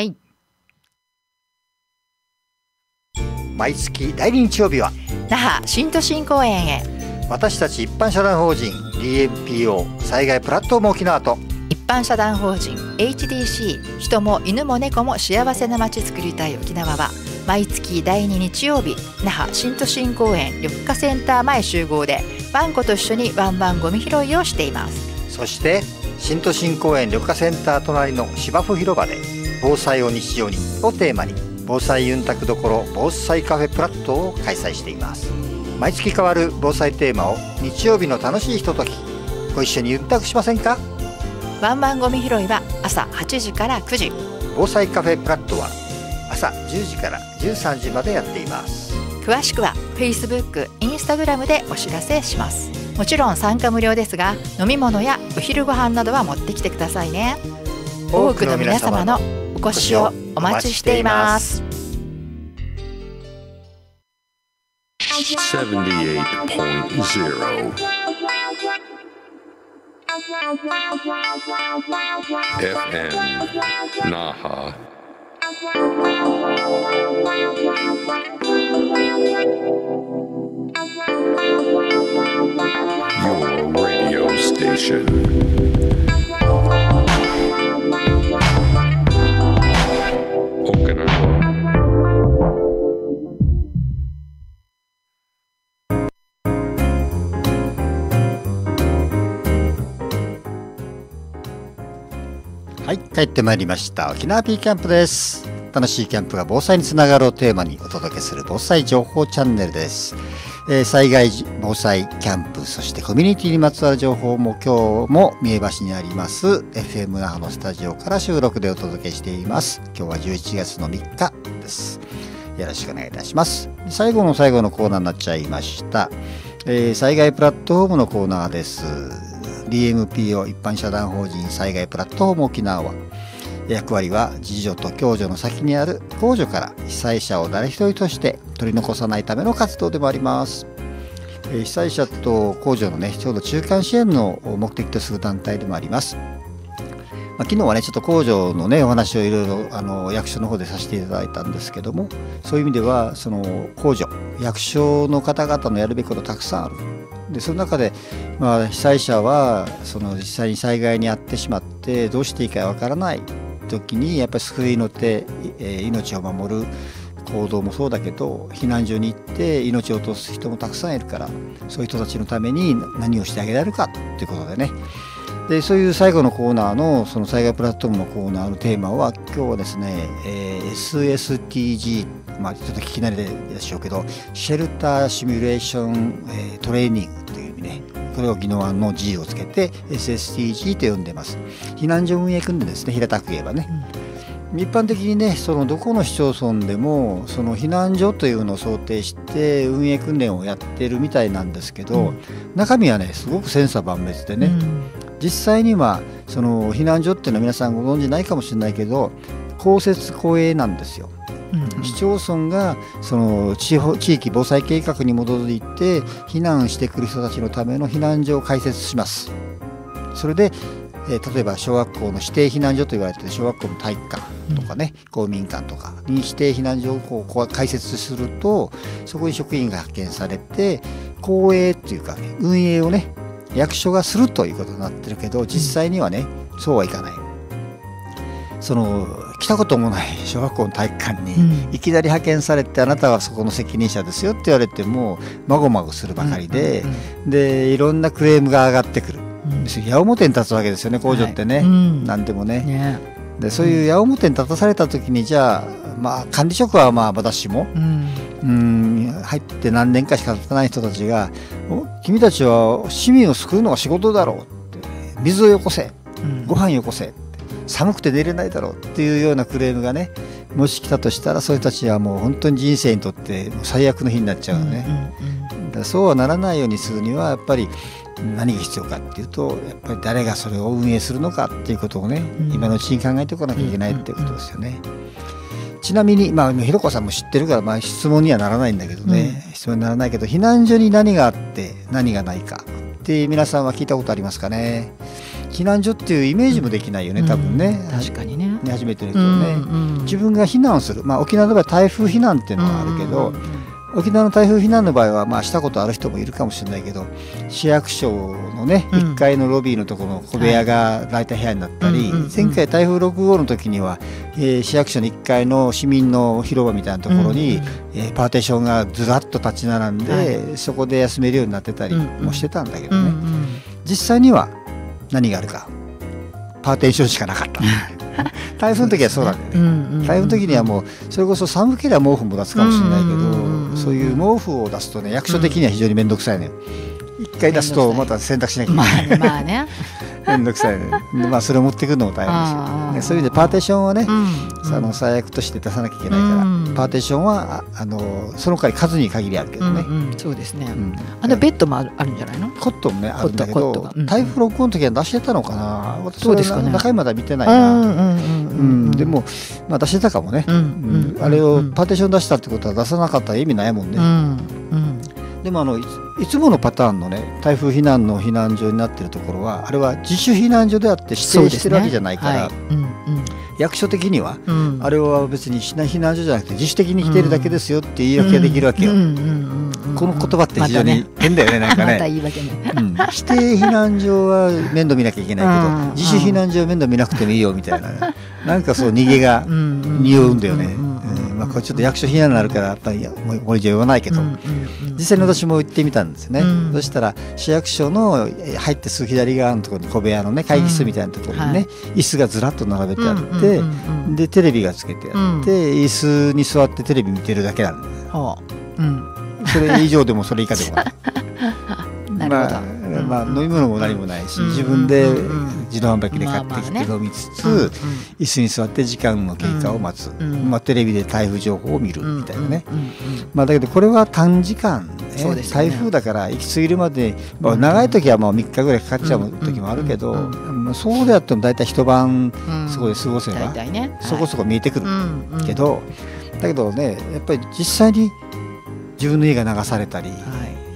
毎月だいに日曜日は那覇新都心公園へ私たち一般社団法人 ディーエムピーオー 災害プラットフォーム沖縄と一般社団法人 エイチディーシー 人も犬も猫も幸せな街づくりたい沖縄は毎月だいに日曜日那覇新都心公園緑化センター前集合でワンコと一緒にワンワンゴミ拾いをしています。 そして新都心公園緑化センター隣の芝生広場で防災を日常にをテーマに防災ユンタクどころ防災カフェプラットを開催しています。毎月変わる防災テーマを日曜日の楽しいひとときご一緒にユンタクしませんか。 ワンワンゴミ拾いは朝はちじからくじ、 防災カフェプラットは朝じゅうじからじゅうさんじまでやっています。 詳しくは Facebook、Instagram でお知らせします。もちろん参加無料ですが飲み物やお昼ご飯などは持ってきてくださいね。多くの皆様のお越しをお待ちしています。 セブンティーエイトポイントゼロ エフエム 那覇 Your radio station はい、帰ってまいりました沖縄 P キャンプです。楽しいキャンプが防災につながるをテーマにお届けする防災情報チャンネルです。えー、災害防災キャンプそしてコミュニティにまつわる情報も今日も三重橋にあります エフエム 那覇のスタジオから収録でお届けしています。今日はじゅういちがつのみっかです。よろしくお願いいたします。最後の最後のコーナーになっちゃいました、えー、災害プラットフォームのコーナーです。ディーエムピーオー 一般社団法人災害プラットフォーム沖縄は役割は自助と共助の先にある公助から被災者を誰一人として取り残さないための活動でもあります。 えー被災者と公助のねちょうど中間支援の目的とする団体でもあります。まあ、昨日はねちょっと公助のねお話をいろいろあの役所の方でさせていただいたんですけども、そういう意味ではその公助役所の方々のやるべきことたくさんある。でその中で、まあ、被災者はその実際に災害に遭ってしまってどうしていいかわからない時にやっぱり救いの手、えー命を守る行動もそうだけど、避難所に行って命を落とす人もたくさんいるから、そういう人たちのために何をしてあげられるかということでね。でそういう最後のコーナーのその災害プラットフォームのコーナーのテーマは今日はですね、えー エスエスティージー、まあ、ちょっと聞き慣れでしょうけどシェルターシミュレーション、えートレーニングという意味ね、これを宜野湾の G をつけて エスエスティージー と呼んでます。避難所運営訓練ですね、平たく言えばね。一般的にねそのどこの市町村でもその避難所というのを想定して運営訓練をやってるみたいなんですけど、 うん中身はねすごく千差万別でね、 うん実際にはその避難所っていうのは皆さんご存じないかもしれないけど公設公営なんですよ。 うん市町村がその地方地域防災計画に基づいて避難してくる人たちのための避難所を開設します。それで、えー例えば小学校の指定避難所と言われている小学校の体育館とかね、公民館とかに指定避難所をこうこう開設するとそこに職員が派遣されて公営っていうか、ね、運営をね役所がするということになってるけど、実際にはねそうはいかない。その来たこともない小学校の体育館にうんいきなり派遣されて、あなたはそこの責任者ですよって言われてもまごまごするばかりで、でいろんなクレームが上がってくる。 うん矢面に立つわけですよね、公助ってね、 はいうん何でもね。 ねでそういう矢面に立たされた時に、じゃあ、まあ、管理職はまあ私もうんうん入って何年かしか経たない人たちが「お君たちは市民を救うのが仕事だろう」って「水をよこせうんご飯よこせ」寒くて寝れないだろうっていうようなクレームがねもし来たとしたら、そういう人たちはもう本当に人生にとって最悪の日になっちゃうのね。だからそうはならないようにするにはやっぱり何が必要かっていうと、やっぱり誰がそれを運営するのかっていうことをね、 うん今のうちに考えておかなきゃいけないっていうことですよね。ちなみに、まあ、ひろこさんも知ってるから、まあ、質問にはならないんだけどね、質問にならないけど、避難所に何があって何がないかって皆さんは聞いたことありますかね。避難所っていうイメージもできないよね、多分ね。 うん確かにね。 初めての人はね、 うんうん自分が避難する、まあ、沖縄の場合台風避難っていうのがあるけど、 うんうんうん沖縄の台風避難の場合は、まあ、したことある人もいるかもしれないけど、市役所のね、 うんいっかいのロビーのところの小部屋が大体部屋になったり、 はいうんうんうん前回台風ろく号の時には、えー市役所のいっかいの市民の広場みたいなところに、 うんうんえーパーテーションがずらっと立ち並んで、 はそこで休めるようになってたりもしてたんだけどね、 うんうん実際には何があるか、パーテーションしかなかった台風の時はそうなんだよね、 うんうんうん台風の時にはもうそれこそ寒ければ毛布も出すかもしれないけど、 うんうんうんうんそういう毛布を出すとね役所的には非常に面倒くさいね。一回出すとまた洗濯しなきゃいけまない、 あね、まあね。 面倒くさいね。でまあそれを持ってくるのも大変ですよ、 あーね、そういう意味でパーテーションはね、 うんあの最悪として出さなきゃいけないから、 うんパーテーションはああのその代わり数に限りあるけどね、 うんうんそうですね。 うんあのベッドもあるあるんじゃないの？ コットンねあるんだけどコットンがうん台風ろく号の時は出してたのかな、私そうですかねは中身まだ見てないうんな、 うんうんううんんでも、まあ、出してたかもね、 うんううんんあれをうんパーテーション出したってことは出さなかったら意味ないもんね、 うんうんでもあのいついつものパターンのね台風避難の避難所になってるところはあれは自主避難所であって指定してるわけじゃないから、 そうですねはい役所的にはうんうんうんあれは別に避難所じゃなくて自主的に来てるだけですよって言い訳ができるわけよ、 うんうんうんうんうんこの言葉って非常に変だよね、なんかまたね、 言い訳ね。 うん、指定避難所は面倒見なきゃいけないけど、 うん自主避難所は面倒見なくてもいいよみたいな、なんかそう逃げがうんうん匂うんだよね、 うんうんうんまあ、これちょっと役所避難になるからやっぱりもうこれ以上言わないけど、 うんうんうん実際に私も行ってみたんですよね、 うんそしたら市役所のえ入ってすぐ左側のところに小部屋のね会議室みたいなところにね、 うん椅子がずらっと並べてあって、 うんうんうんうんでテレビがつけてあって、椅子に座ってテレビ見てるだけなんだよ。 はあうんそれ以上でもそれ以下でもないなるほどまあ、まあ、飲み物も何もないし、 うん自分でうんうん自動販売機で買ってきまあまあねて飲みつつ、 うんうん椅子に座って時間の経過を待つ、 うんまあ、テレビで台風情報を見るみたいなね、 うんうんうんまあ、だけどこれは短時間、ねそうですよね台風だから行き過ぎるまで、まあ、長い時はもうみっかぐらいかかっちゃう時もあるけど、 うんうんまあそうであっても大体一晩うんそこで過ごせば、 大体ねそこそこ見えてくるうんうんけど、だけどねやっぱり実際に自分の家が流されたり、 はい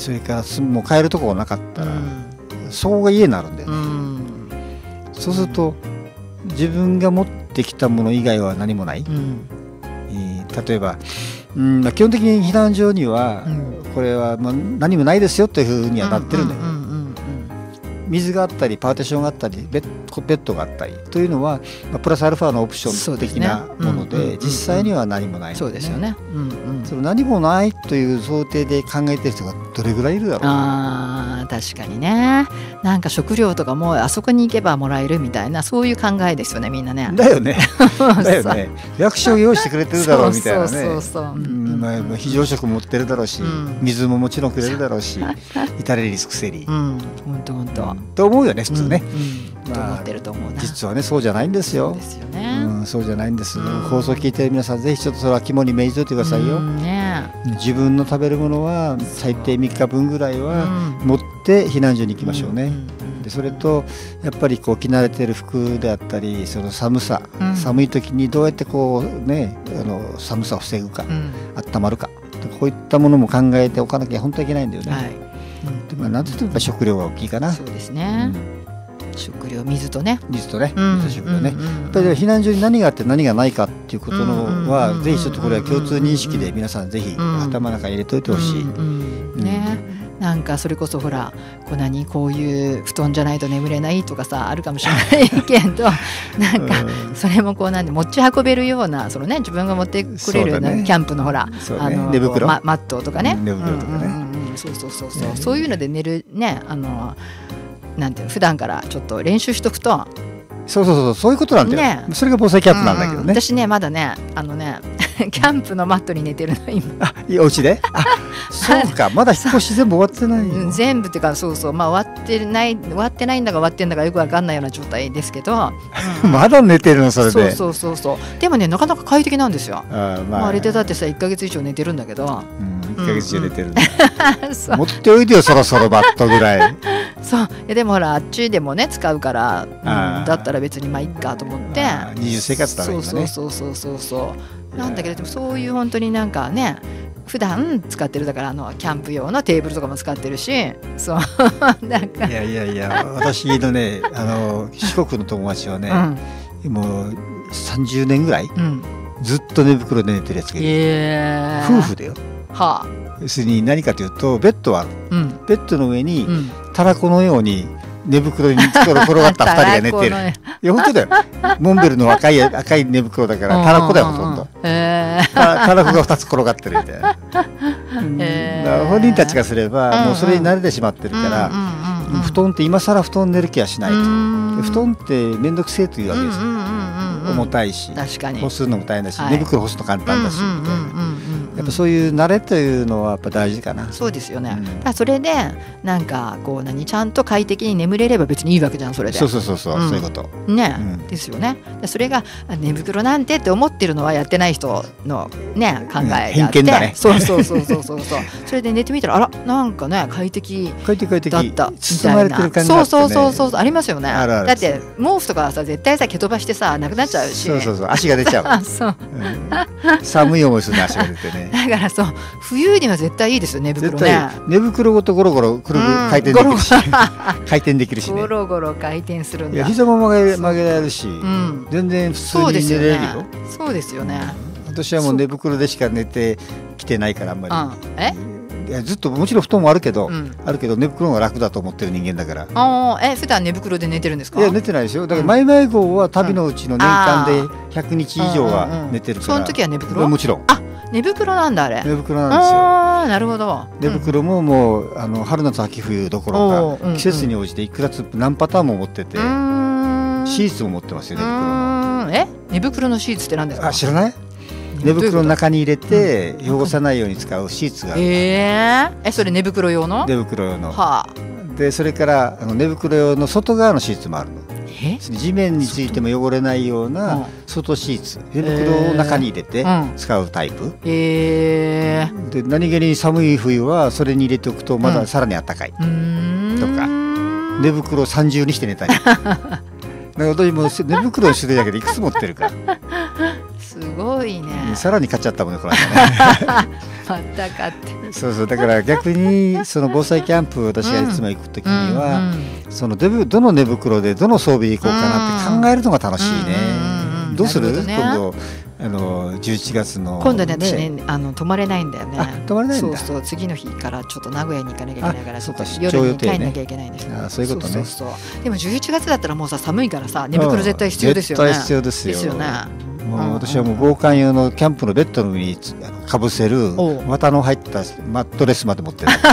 それからすもう帰るところなかったら、 うんそこが家になるんだよね、 うんそうすると自分が持ってきたもの以外は何もない、 うんえー例えば、うんまあ、基本的に避難所には、 うんこれはまあ何もないですよというふうにはなってるんだよ、 うんうんうんうん水があったりパーティションがあったりベッド、ベッドがあったりというのは、まあ、プラスアルファのオプション的なもので、 そうですねうんうんうんうん実際には何もないんだよね、 そうですよね。うんうんその何もないという想定で考えてる人がどれぐらいいるだろう。 あー確かにね。なんか食料とかもあそこに行けばもらえるみたいなそういう考えですよねみんなね。 だよね。だよね。役所用意してくれてるだろうみたいなね。 そうそうそうそう。 うんまあ、非常食持ってるだろうし、 うん水ももちろんくれるだろうし、至れり尽くせり、 うん本当本当。 と思うよね普通ね、 うんうんとまあ思ってると思うな。 実はねそうじゃないんですよそうで。すよね。 うん、そうじゃないんです、 うん放送聞いてる皆さんぜひちょっとそれは肝に銘じておいてくださいよ、 うんね。 自分の食べるものは最低みっかぶんぐらいはうん持って避難所に行きましょうね、 んんでそれとやっぱりこう着慣れてる服であったりその寒さ、 うん寒い時にどうやってこうねあの寒さを防ぐか、 うん温まるかこういったものも考えておかなきゃ本当はいけないんだよね、 はい。 でまあ、なんといってもやっぱ食料が大きいかな、 そうですね。食料水とね。 水とね、 うん水と食料ね、 うんうんうんやっぱり避難所に何があって何がないかっていうことのは、 うんぜひちょっとこれは共通認識で皆さんぜひうん頭の中に入れておいてほしい、 うんうんね。なんかそれこそほらこう何こういう布団じゃないと眠れないとかさあるかもしれないけどなんかそれもこうなんで持ち運べるようなそのね自分が持ってくれるようそうだねなキャンプのほらそうねあの寝袋こうママットとかねうん寝袋とかねうんうんうんうんそうそうそうそうねそういうので寝るねあのなんていうの普段からちょっと練習しとくとそうそうそうそういうことなんだよ、 ねそれが防災キャンプなんだけどうんうんね、 私ねまだねあのねキャンプのマットに寝てるの今。 あいいお家であそうかまだ引っ越し全部終わってないよ、 うん全部っていうかそうそうまあ終わってない終わってないんだか終わってんだかよくわかんないような状態ですけど、うんまだ寝てるのそれでそうそうそうそうでもねなかなか快適なんですよ。 あーまあ、 まあ、あれでだってさいっかげつ以上寝てるんだけどうん、いっかげつ中寝てるんだ、 そう持っておいでよそろそろバットぐらいそういやでもほらあっちでもね使うから、うんあーだったら別にまあいっかと思ってあー二重生活だからそう今ねそうそうそうそうそうなんだけれどもそういう本当になんかね普段使ってるだからあのキャンプ用のテーブルとかも使ってるしそうなんかいやいやいや私のねあの四国の友達はね、もうさんじゅうねんぐらいうんうんずっと寝袋で寝てるやつがいる、 え夫婦だよ。 はあ要するに何かというとベッドはあるうんベッドの上にうんたらこのように寝袋に転がったふたりが寝てるたらこのねいや本当だよモンベルの赤い赤い寝袋だからたらこだよほとんどへえたたらこがふたつ転がってるみたいな、うんへーだから本人たちがすればうんうんもうそれに慣れてしまってるから、 うんうんうんうん布団って今更布団寝る気はしないと、 うんで布団って面倒くせえというわけですよ、 うんうんうんうん重たいし確かに干すのも大変だし、 はい寝袋干すの簡単だし、 うんうんみたいなうんうんうんやっぱそういう慣れというのはやっぱ大事かな。 そうですよね、 うんだからそれでなんかこう何ちゃんと快適に眠れれば別にいいわけじゃんそれでそうそうそうそう、 うんそういうこと。 ね、 うんですよねでそれがあ寝袋なんてって思ってるのはやってない人のね考えであって、 うん偏見だねそうそうそうそうそうそうそれで寝てみたらあらなんかね快適快適快適だったみ包たいなまれてる感じそうがあってね。 そうそうそうありますよねあるあるだって毛布とかはさ絶対さ蹴飛ばしてさなくなっちゃうしそうそうそう足が出ちゃあう。 そううん寒い思いするね足が出てね。 だからそう冬には絶対いいですよ寝袋絶ね対寝袋ごとゴロゴロくるくるうん回転できるし、回転できるしねゴ。ロゴロ回転するんだいや膝も曲げ曲げられるし、 うん全然普通そうですよに寝れるよ。 ねそうですよね私はもう寝袋でしか寝てきてないからあんまり。 うんえいやずっともちろん布団もあるけど、 うんあるけど寝袋の方が楽だと思ってる人間だから。 あーえ普段寝袋で寝てるんですかいや寝てないですよ。だからマイマイ号は旅のうちの年間でひゃくにち以上は寝てるから。 その時は寝袋もちろんあ寝袋なんだあれ寝袋なんですよ。 ああなるほど寝袋ももうあの春夏秋冬どころかおううんうん季節に応じていくらつ何パターンも持ってて、 うーんシーツも持ってますよ寝う袋の。 ーんえ寝袋のシーツって何ですかあ知らない？寝袋の中に入れて汚さないように使うシーツがある。 えー、えそれ寝袋用の寝袋用の。 はあでそれからあの寝袋用の外側のシーツもあるの。 え地面についても汚れないよううんな外シーツ、寝袋を中に入れてえーうん使うタイプ。 えー、 で何気に寒い冬はそれに入れておくとまださらに暖かい。 うーんとか寝袋を三重にして寝たり。だから私も寝袋の種類だけでいくつ持ってるか。 すごいねさらに買っちゃったもんねこの間ね。 またかってそうそう、だから逆にその防災キャンプ私がいつも行く時には、うんうん、そのどの寝袋でどの装備で行こうかなって考えるのが楽しいね、うんうん、どうする、ね、今度あのじゅういちがつの今度ね私ねあの泊まれないんだよね。 泊まれないんだ。 そうそう次の日からちょっと名古屋に行かなきゃいけないからそうか夜に帰んなきゃいけないんですよ。 あそういうことね。 そうそうそうでもじゅういちがつだったらもうさ寒いからさ寝袋絶対必要ですよね。 絶対必要ですよ。 ですよね。 もう私はもう防寒用のキャンプのベッドの上にかぶせる綿の入ったマットレスまで持ってる。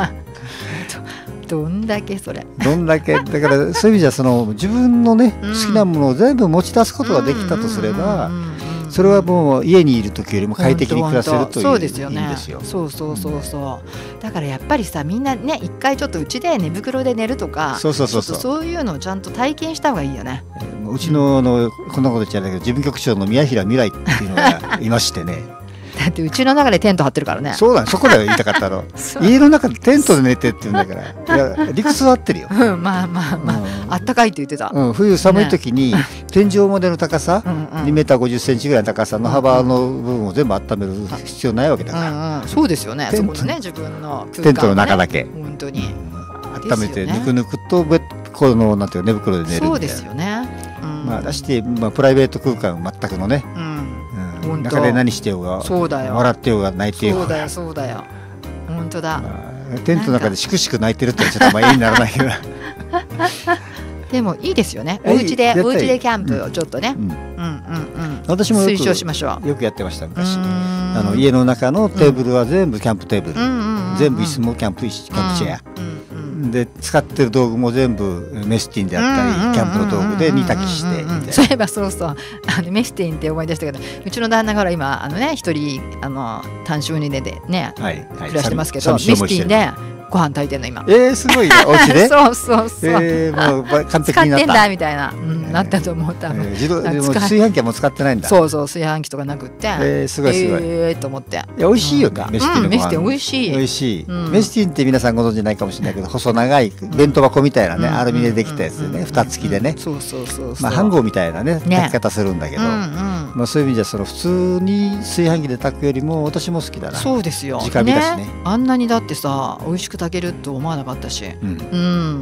どんだけそれどんだけだからそういう意味じゃその自分のね、うん、好きなものを全部持ち出すことができたとすればそれはもう家にいる時よりも快適に暮らせるという意味ですよね。 そうそうそうそうだからやっぱりさみんなね一回ちょっとうちで寝袋で寝るとかそうそうそうそうそういうのをちゃんと体験した方がいいよね。 うちのあのこんなこと言っちゃうんだけど事務局長の宮平未来っていうのがいましてねだってうちの中でテント張ってるからね。 そうだ、そこで言いたかったの家の中でテントで寝てって言うんだからいや理屈は合ってるよ、 うん、まあまあまあ、うん、あったかいって言ってた、 うん、冬寒い時に、ね、天井までの高さ、うんうん、にメーターごじゅっセンチぐらいの高さの幅の部分を全部温める必要ないわけだから、 うんうん、そうですよね。そこのね自分の空間を、ね、 テントの中だけ本当に、 うん、温めてぬくぬくとベッこのなんていう寝袋で寝るみたいな。 そうですよね、うんまあ、出して、まあ、プライベート空間全くのね、うんうん、中で何してようがそうだよ笑ってようが泣いてようがそうだよそうだよ本当だ、 まあ、テントの中でしくしく泣いてるってちょっとあんまり絵にならないけどでもいいですよね。お家でお家でキャンプをちょっとね、うん、うんうんうん私もよく推奨しましょう。 よくやってました昔。あの家の中のテーブルは全部キャンプテーブル、全部椅子もキャンプ椅子キャンプチェア、うんうん、で使ってる道具も全部メスティンであったりキャンプの道具で煮炊きしてみたいな。 そういえばそうそうあのメスティンって思い出したけどうちの旦那が今あのね一人あの単身赴任でね、はいはい、暮らしてますけどメスティンでご飯炊いてんの今。 えー、すごいねお家でそうそうそう、 えー、もう完璧になった使ってんだみたいな、うん、なったと思う多分、 えー、自動でも炊飯器はもう使ってないんだ。 そうそう炊飯器とかなくって、 えー、すごいすごいえーと思って。 いや美味しいよね、うん、メスティンのご飯、うん、メスティン美味しい美味しい、うん、メスティンって皆さんご存知ないかもしれないけど細長い弁当箱みたいなね、うん、アルミでできたやつでね蓋付きでね、 そうそうそうまあ飯盒みたいなね炊き方するんだけど、ねうんうんまあ、そういう意味じゃその普通に炊飯器で炊くよりも私も好きだな。 そうですよ直火だしね、 ねあんなにだってさ美味しく炊けると思わなかったし、うん、うん、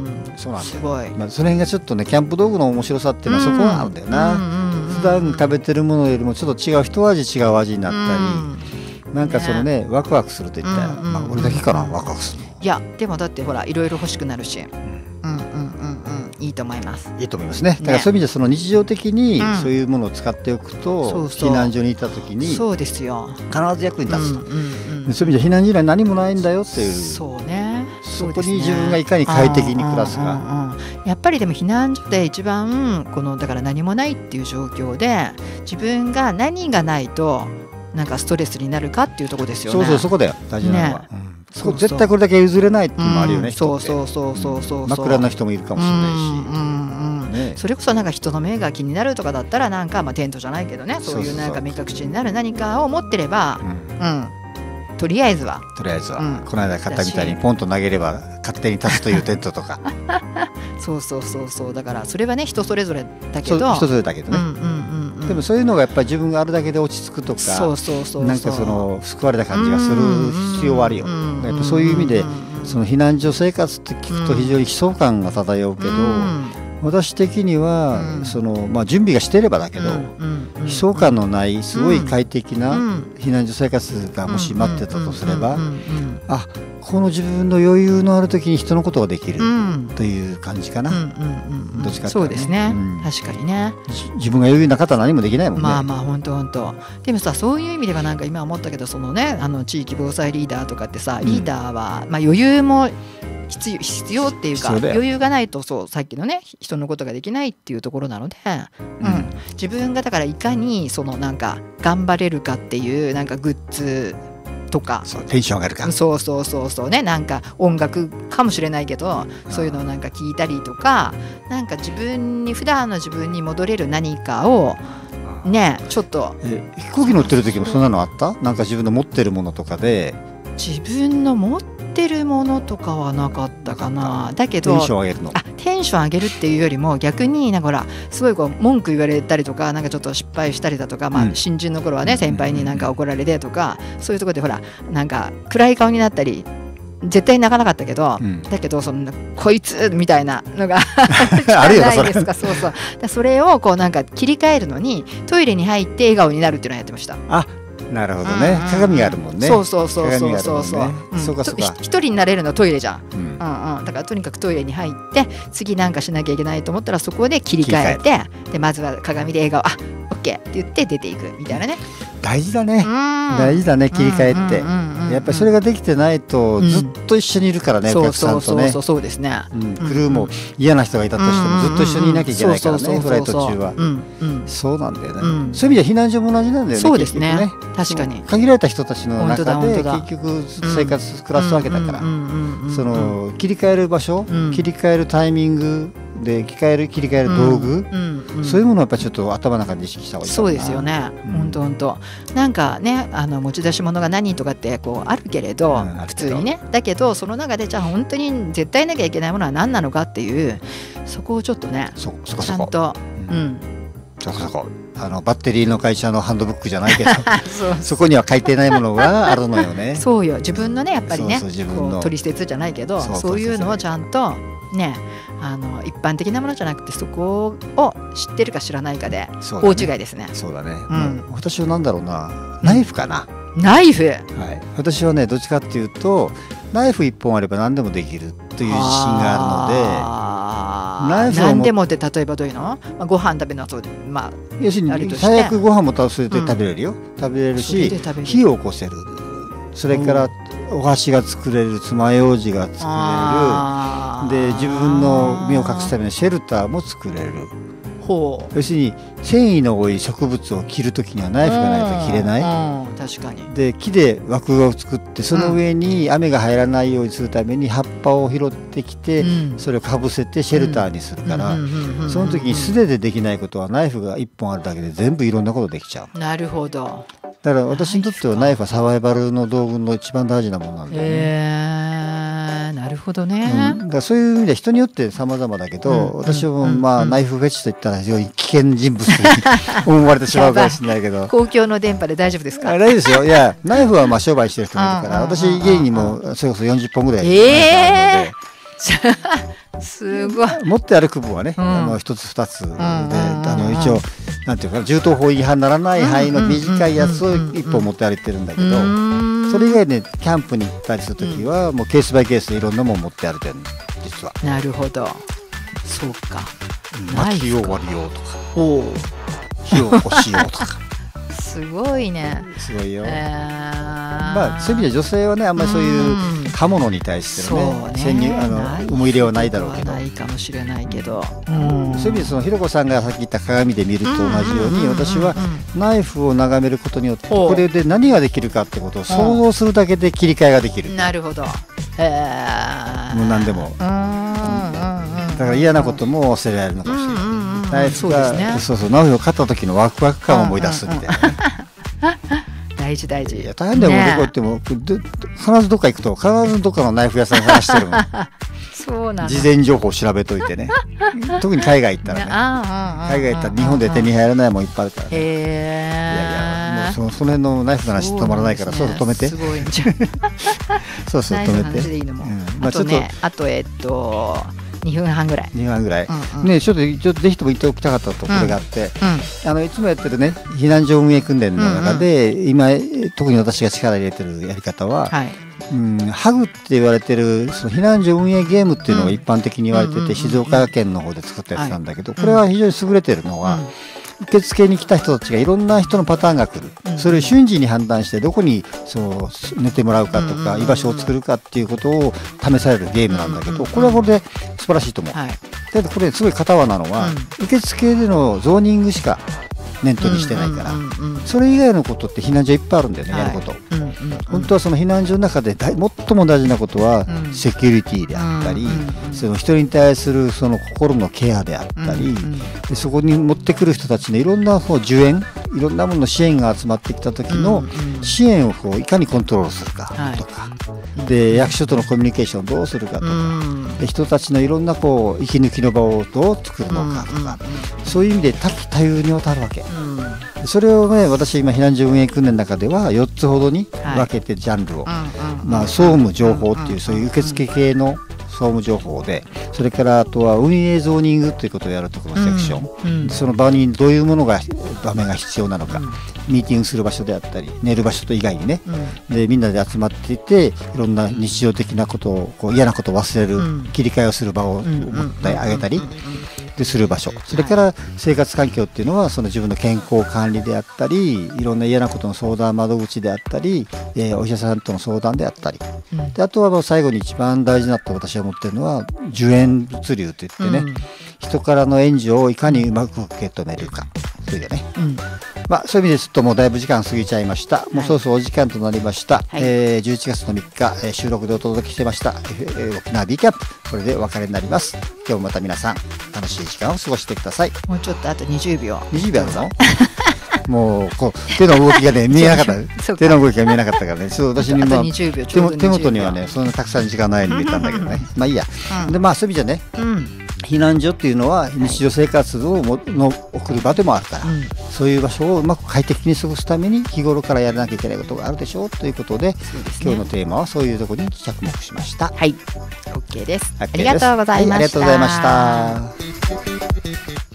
そうなんだよ。 すごい、 まあ、その辺がちょっとねキャンプ道具の面白さっていうのはそこがあるんだよな、うんうんうんうん、普段食べてるものよりもちょっと違う一味違う味になったり、うん、なんかそのねワクワクするといったら、うんうんまあ、俺だけかなワクワクするの。 いやでもだってほらいろいろ欲しくなるし、うん、うんうんうんうんいいと思います。 いいと思いますね。だからそういう意味でその日常的にそういうものを使っておくと、うん、そうそう避難所にいた時にそうですよ必ず役に立つと、うんうんうん、そういう意味で避難所には何もないんだよっていう。 そうねそこに自分がいかに快適に暮らすか、 うんうんうん、やっぱりでも避難所で一番このだから何もないっていう状況で自分が何がないとなんかストレスになるかっていうところですよね。 そうそうそこだよ大事なのは、ねうんそこ絶対これだけ譲れないっていうのもあるよね、うん、 そうそうそうそうそう枕の人もいるかもしれないし、うんうんうんね、それこそなんか人の目が気になるとかだったらなんかまあテントじゃないけどねそういうなんか目隠しになる何かを持ってれば、うんうん、とりあえずはとりあえずは、うん、この間買ったみたいにポンと投げれば勝手に立つというテントとかそうそうそうそうだからそれはね人それぞれだけど人それぞれだけどね、うんうんうんうん、でもそういうのがやっぱり自分があるだけで落ち着くとかそうそうそうそうなんかその救われた感じがする必要はあるよ。やっぱそういう意味でその避難所生活って聞くと非常に悲壮感が漂うけど、うん私的には、うんそのまあ、準備がしていればだけど、うんうんうん、悲壮感のないすごい快適な避難所生活がもし待ってたとすれば、あこの自分の余裕のある時に人のことができるという感じかな、うんうんうんうん、どっちかっていうとね、 そうですね、うん、確かにね自分が余裕な方は何もできないもんね。 まあまあ本当本当でもさそういう意味ではなんか今思ったけどそのねあの地域防災リーダーとかってさリーダーは、うんまあ、余裕も必要、必要っていうか余裕がないとそうさっきのね人のことができないっていうところなので、うんうん、自分がだからいかにそのなんか頑張れるかっていうなんかグッズとかそうテンション上がるかそうそうそうそうねなんか音楽かもしれないけどそういうのをなんか聞いたりとかなんか自分に普段の自分に戻れる何かをねちょっとえ飛行機乗ってる時もそんなのあった？なんか自分の持ってるものとかで自分の持ってってるものとかはなかったかな。だけどテンション上げるの。 あテンション上げるっていうよりも逆になんかほらすごいこう文句言われたりとかなんかちょっと失敗したりだとか、まあ、新人の頃はね、先輩になんか怒られてとか、そういうところでほらなんか暗い顔になったり絶対泣かなかったけど、うん、だけどそのこいつみたいなのがあるよないですか。そうそうだそれをこうなんか切り替えるのにトイレに入って笑顔になるっていうのをやってました。 あなるほどね、うんうん、鏡があるもんね。 そうそうそうそうそうそう、ねうん、そうかそうか。 一人になれるのはトイレじゃん、うんうんうん、だからとにかくトイレに入って次なんかしなきゃいけないと思ったらそこで切り替えてでまずは鏡で笑顔あオッケーって言って出ていくみたいなね。大事だね、大事だね切り替えって、うんうんうんうん、やっぱりそれができてないとずっと一緒にいるからね、うん、お客さんとね。 そうそうそうそうですね、 うん、クルーも嫌な人がいたとしてもずっと一緒にいなきゃいけないからね、フライト中は、うんうん、そうなんだよね、うん、そういう意味では避難所も同じなんだよね。 そうですね、 ね確かに限られた人たちの中で結局生活暮らすわけだから、その切り替える場所、うん、切り替えるタイミングで切り替える切り替える道具、うんうんうん、そういうものをやっぱりちょっと頭の中で意識した方がいいかな。 そうですよね、本当本当なんかねあの持ち出し物が何とかってこうあるけれど、うん、普通にねだけどその中でじゃあ本当に絶対なきゃいけないものは何なのかっていうそこをちょっとねそそこちゃんと、うん、うん、 そこそこあのバッテリーの会社のハンドブックじゃないけどそうそこには書いてないものがあるのよね。 そうよ自分のねやっぱりねそうそうこう取説じゃないけどそうそういうのをちゃんとねあの一般的なものじゃなくてそこを知ってるか知らないかで大違いですね。 そうだね、うん、私はなんだろうなナイフかな、 うん、ナイフ、はい、 私はねどっちかっていうとナイフ一本あれば何でもできるという自信があるので。ナイフ何でもって例えばどういうの、まあ、ご飯食べるのはそう、まあ、 要するに最悪ご飯もそれで食べれるよ、うん、食べれるし火を起こせるそれからお箸が作れる爪楊枝が作れるで自分の身を隠すためのシェルターも作れる。 ほう要するに繊維の多い植物を切るときにはナイフがないと切れない、 うんうん、確かにで木で枠を作ってその上に雨が入らないようにするために葉っぱを拾ってきて、うん、それをかぶせてシェルターにするから、その時に素手でできないことはナイフがいっぽんあるだけで全部いろんなことできちゃう。 なるほど。 だから私にとってはナイフはサバイバルの道具の一番大事なものなんだよね。 へー、なるほどね、 うん、だからそういう意味では人によって様々だけど、うん、私はまあ、うん、ナイフフェチといったら非常に危険人物に思われてしまうかもしれないけど公共の電波で大丈夫ですか？ 大丈夫ですよ。いやナイフはまあ商売してる人もいるから私家にもそれこそよんじゅっぽんぐらいあるので、 えーすごい持って歩く分はね、うん、あの一つ二つで、うん、あの一応なんていうか銃刀法違反にならない範囲の短いやつを一本持って歩いてるんだけど、それ以外で、ね、キャンプに行ったりするときは、うん、もうケースバイケースでいろんなもの持って歩いてるの実は。 なるほどそうか、 うん、薪を割りようとかお火を起こしようとかすごいねすごいよ、えーまあ、そういう意味で女性はねあんまりそういう刃物に対してのね潜入あの思い入れはないだろうけどないかもしれないけど、 うん、そういう意味でそのひろこさんがさっき言った鏡で見ると同じように私はナイフを眺めることによってこれで何ができるかってことを想像するだけで切り替えができる。 なるほど、えー、 もう何でも、うん、だから嫌なことも忘れられるのかもしれない。ナイフがそうそうナイフを買った時のワクワク感を思い出すみたいなね。 大事大事。 いや大変だよ、ね、どこ行っても必ずどっか行くと必ずどっかのナイフ屋さん探してるもんそうなん事前情報を調べといてね特に海外行ったらね海外行ったら日本で手に入らないもんいっぱいあるからね。 へいやいやもうそのその辺のナイフの話止まらないからそうそう止めてすごいんじゃそうそう止めてナイフの話でいいのも、うんまあ、あとねあとえっとにふんはんぐらいにふんはんぐらい、うんうん、ねちょっとちょっとぜひとも言っておきたかったところがあって、うんうん、あのいつもやってるね避難所運営訓練の中で、うんうん、今特に私が力入れてるやり方は、はいうん、ハグって言われてるその避難所運営ゲームっていうのが一般的に言われてて、うん、静岡県の方で作ったやつなんだけど、はい、これは非常に優れてるのは、うん受付に来た人たちがいろんな人のパターンが来る、うん、それを瞬時に判断してどこにそう寝てもらうかとか居場所を作るかっていうことを試されるゲームなんだけど、これはこれで素晴らしいと思う、はい、だってこれすごい片輪なのは、うん、受付でのゾーニングしか念頭にしてないから、それ以外のことって避難所いっぱいあるんだよね、はい、やること、うんうんうん、本当はその避難所の中で最も大事なことはセキュリティであったり、うん、その人に対するその心のケアであったり、うんうん、でそこに持ってくる人たちのいろんなこう助演いろんなものの支援が集まってきた時の支援をこういかにコントロールするかとか、はい、で役所とのコミュニケーションをどうするかとか、で人たちのいろんなこう息抜きの場をどう作るのかとか、そういう意味で多岐多様にわたるわけ。それをね、私今避難所運営訓練の中ではよっつほどに分けてジャンルを、まあ、総務情報っていうそういう受付系の総務情報で、それからあとは運営ゾーニングということをやるところのセクション、うんうん、その場にどういうものが場面が必要なのか、うん、ミーティングする場所であったり寝る場所と以外にね、うん、でみんなで集まっていていろんな日常的なことをこう嫌なことを忘れる、うん、切り替えをする場を持ってあげたりする場所、それから生活環境っていうのはその自分の健康管理であったり、いろんな嫌なことの相談窓口であったり、えー、お医者さんとの相談であったり、うん、であとはもう最後に一番大事だと私は思ってるのは受援物流といってね、うん、人からの援助をいかにうまく受け止めるかというね、うん、まあ、そういう意味ですともうだいぶ時間過ぎちゃいました。もうそろそろお時間となりました、はい、えー、じゅういちがつのみっか、えー、収録でお届けしてました、えー、沖縄 B キャンプ、これでお別れになります。今日もまた皆さん楽しい時間を過ごしてください。 もうちょっとあとにじゅうびょう。 にじゅうびょうあるのもうこう手の動きがね見えなかった手の動きが見えなかったからね、そう私にも手, 手元にはねそんなたくさん時間ないように見えたんだけどね、まあいいや、うん、でまあそういう意味じゃね、うん、避難所っていうのは日常生活をもの送る場でもあるから、うん、そういう場所をうまく快適に過ごすために日頃からやらなきゃいけないことがあるでしょうということで、そうですね、今日のテーマはそういうところに着目しました。 はい、 OK です。ありがとうございました。 はい、ありがとうございました。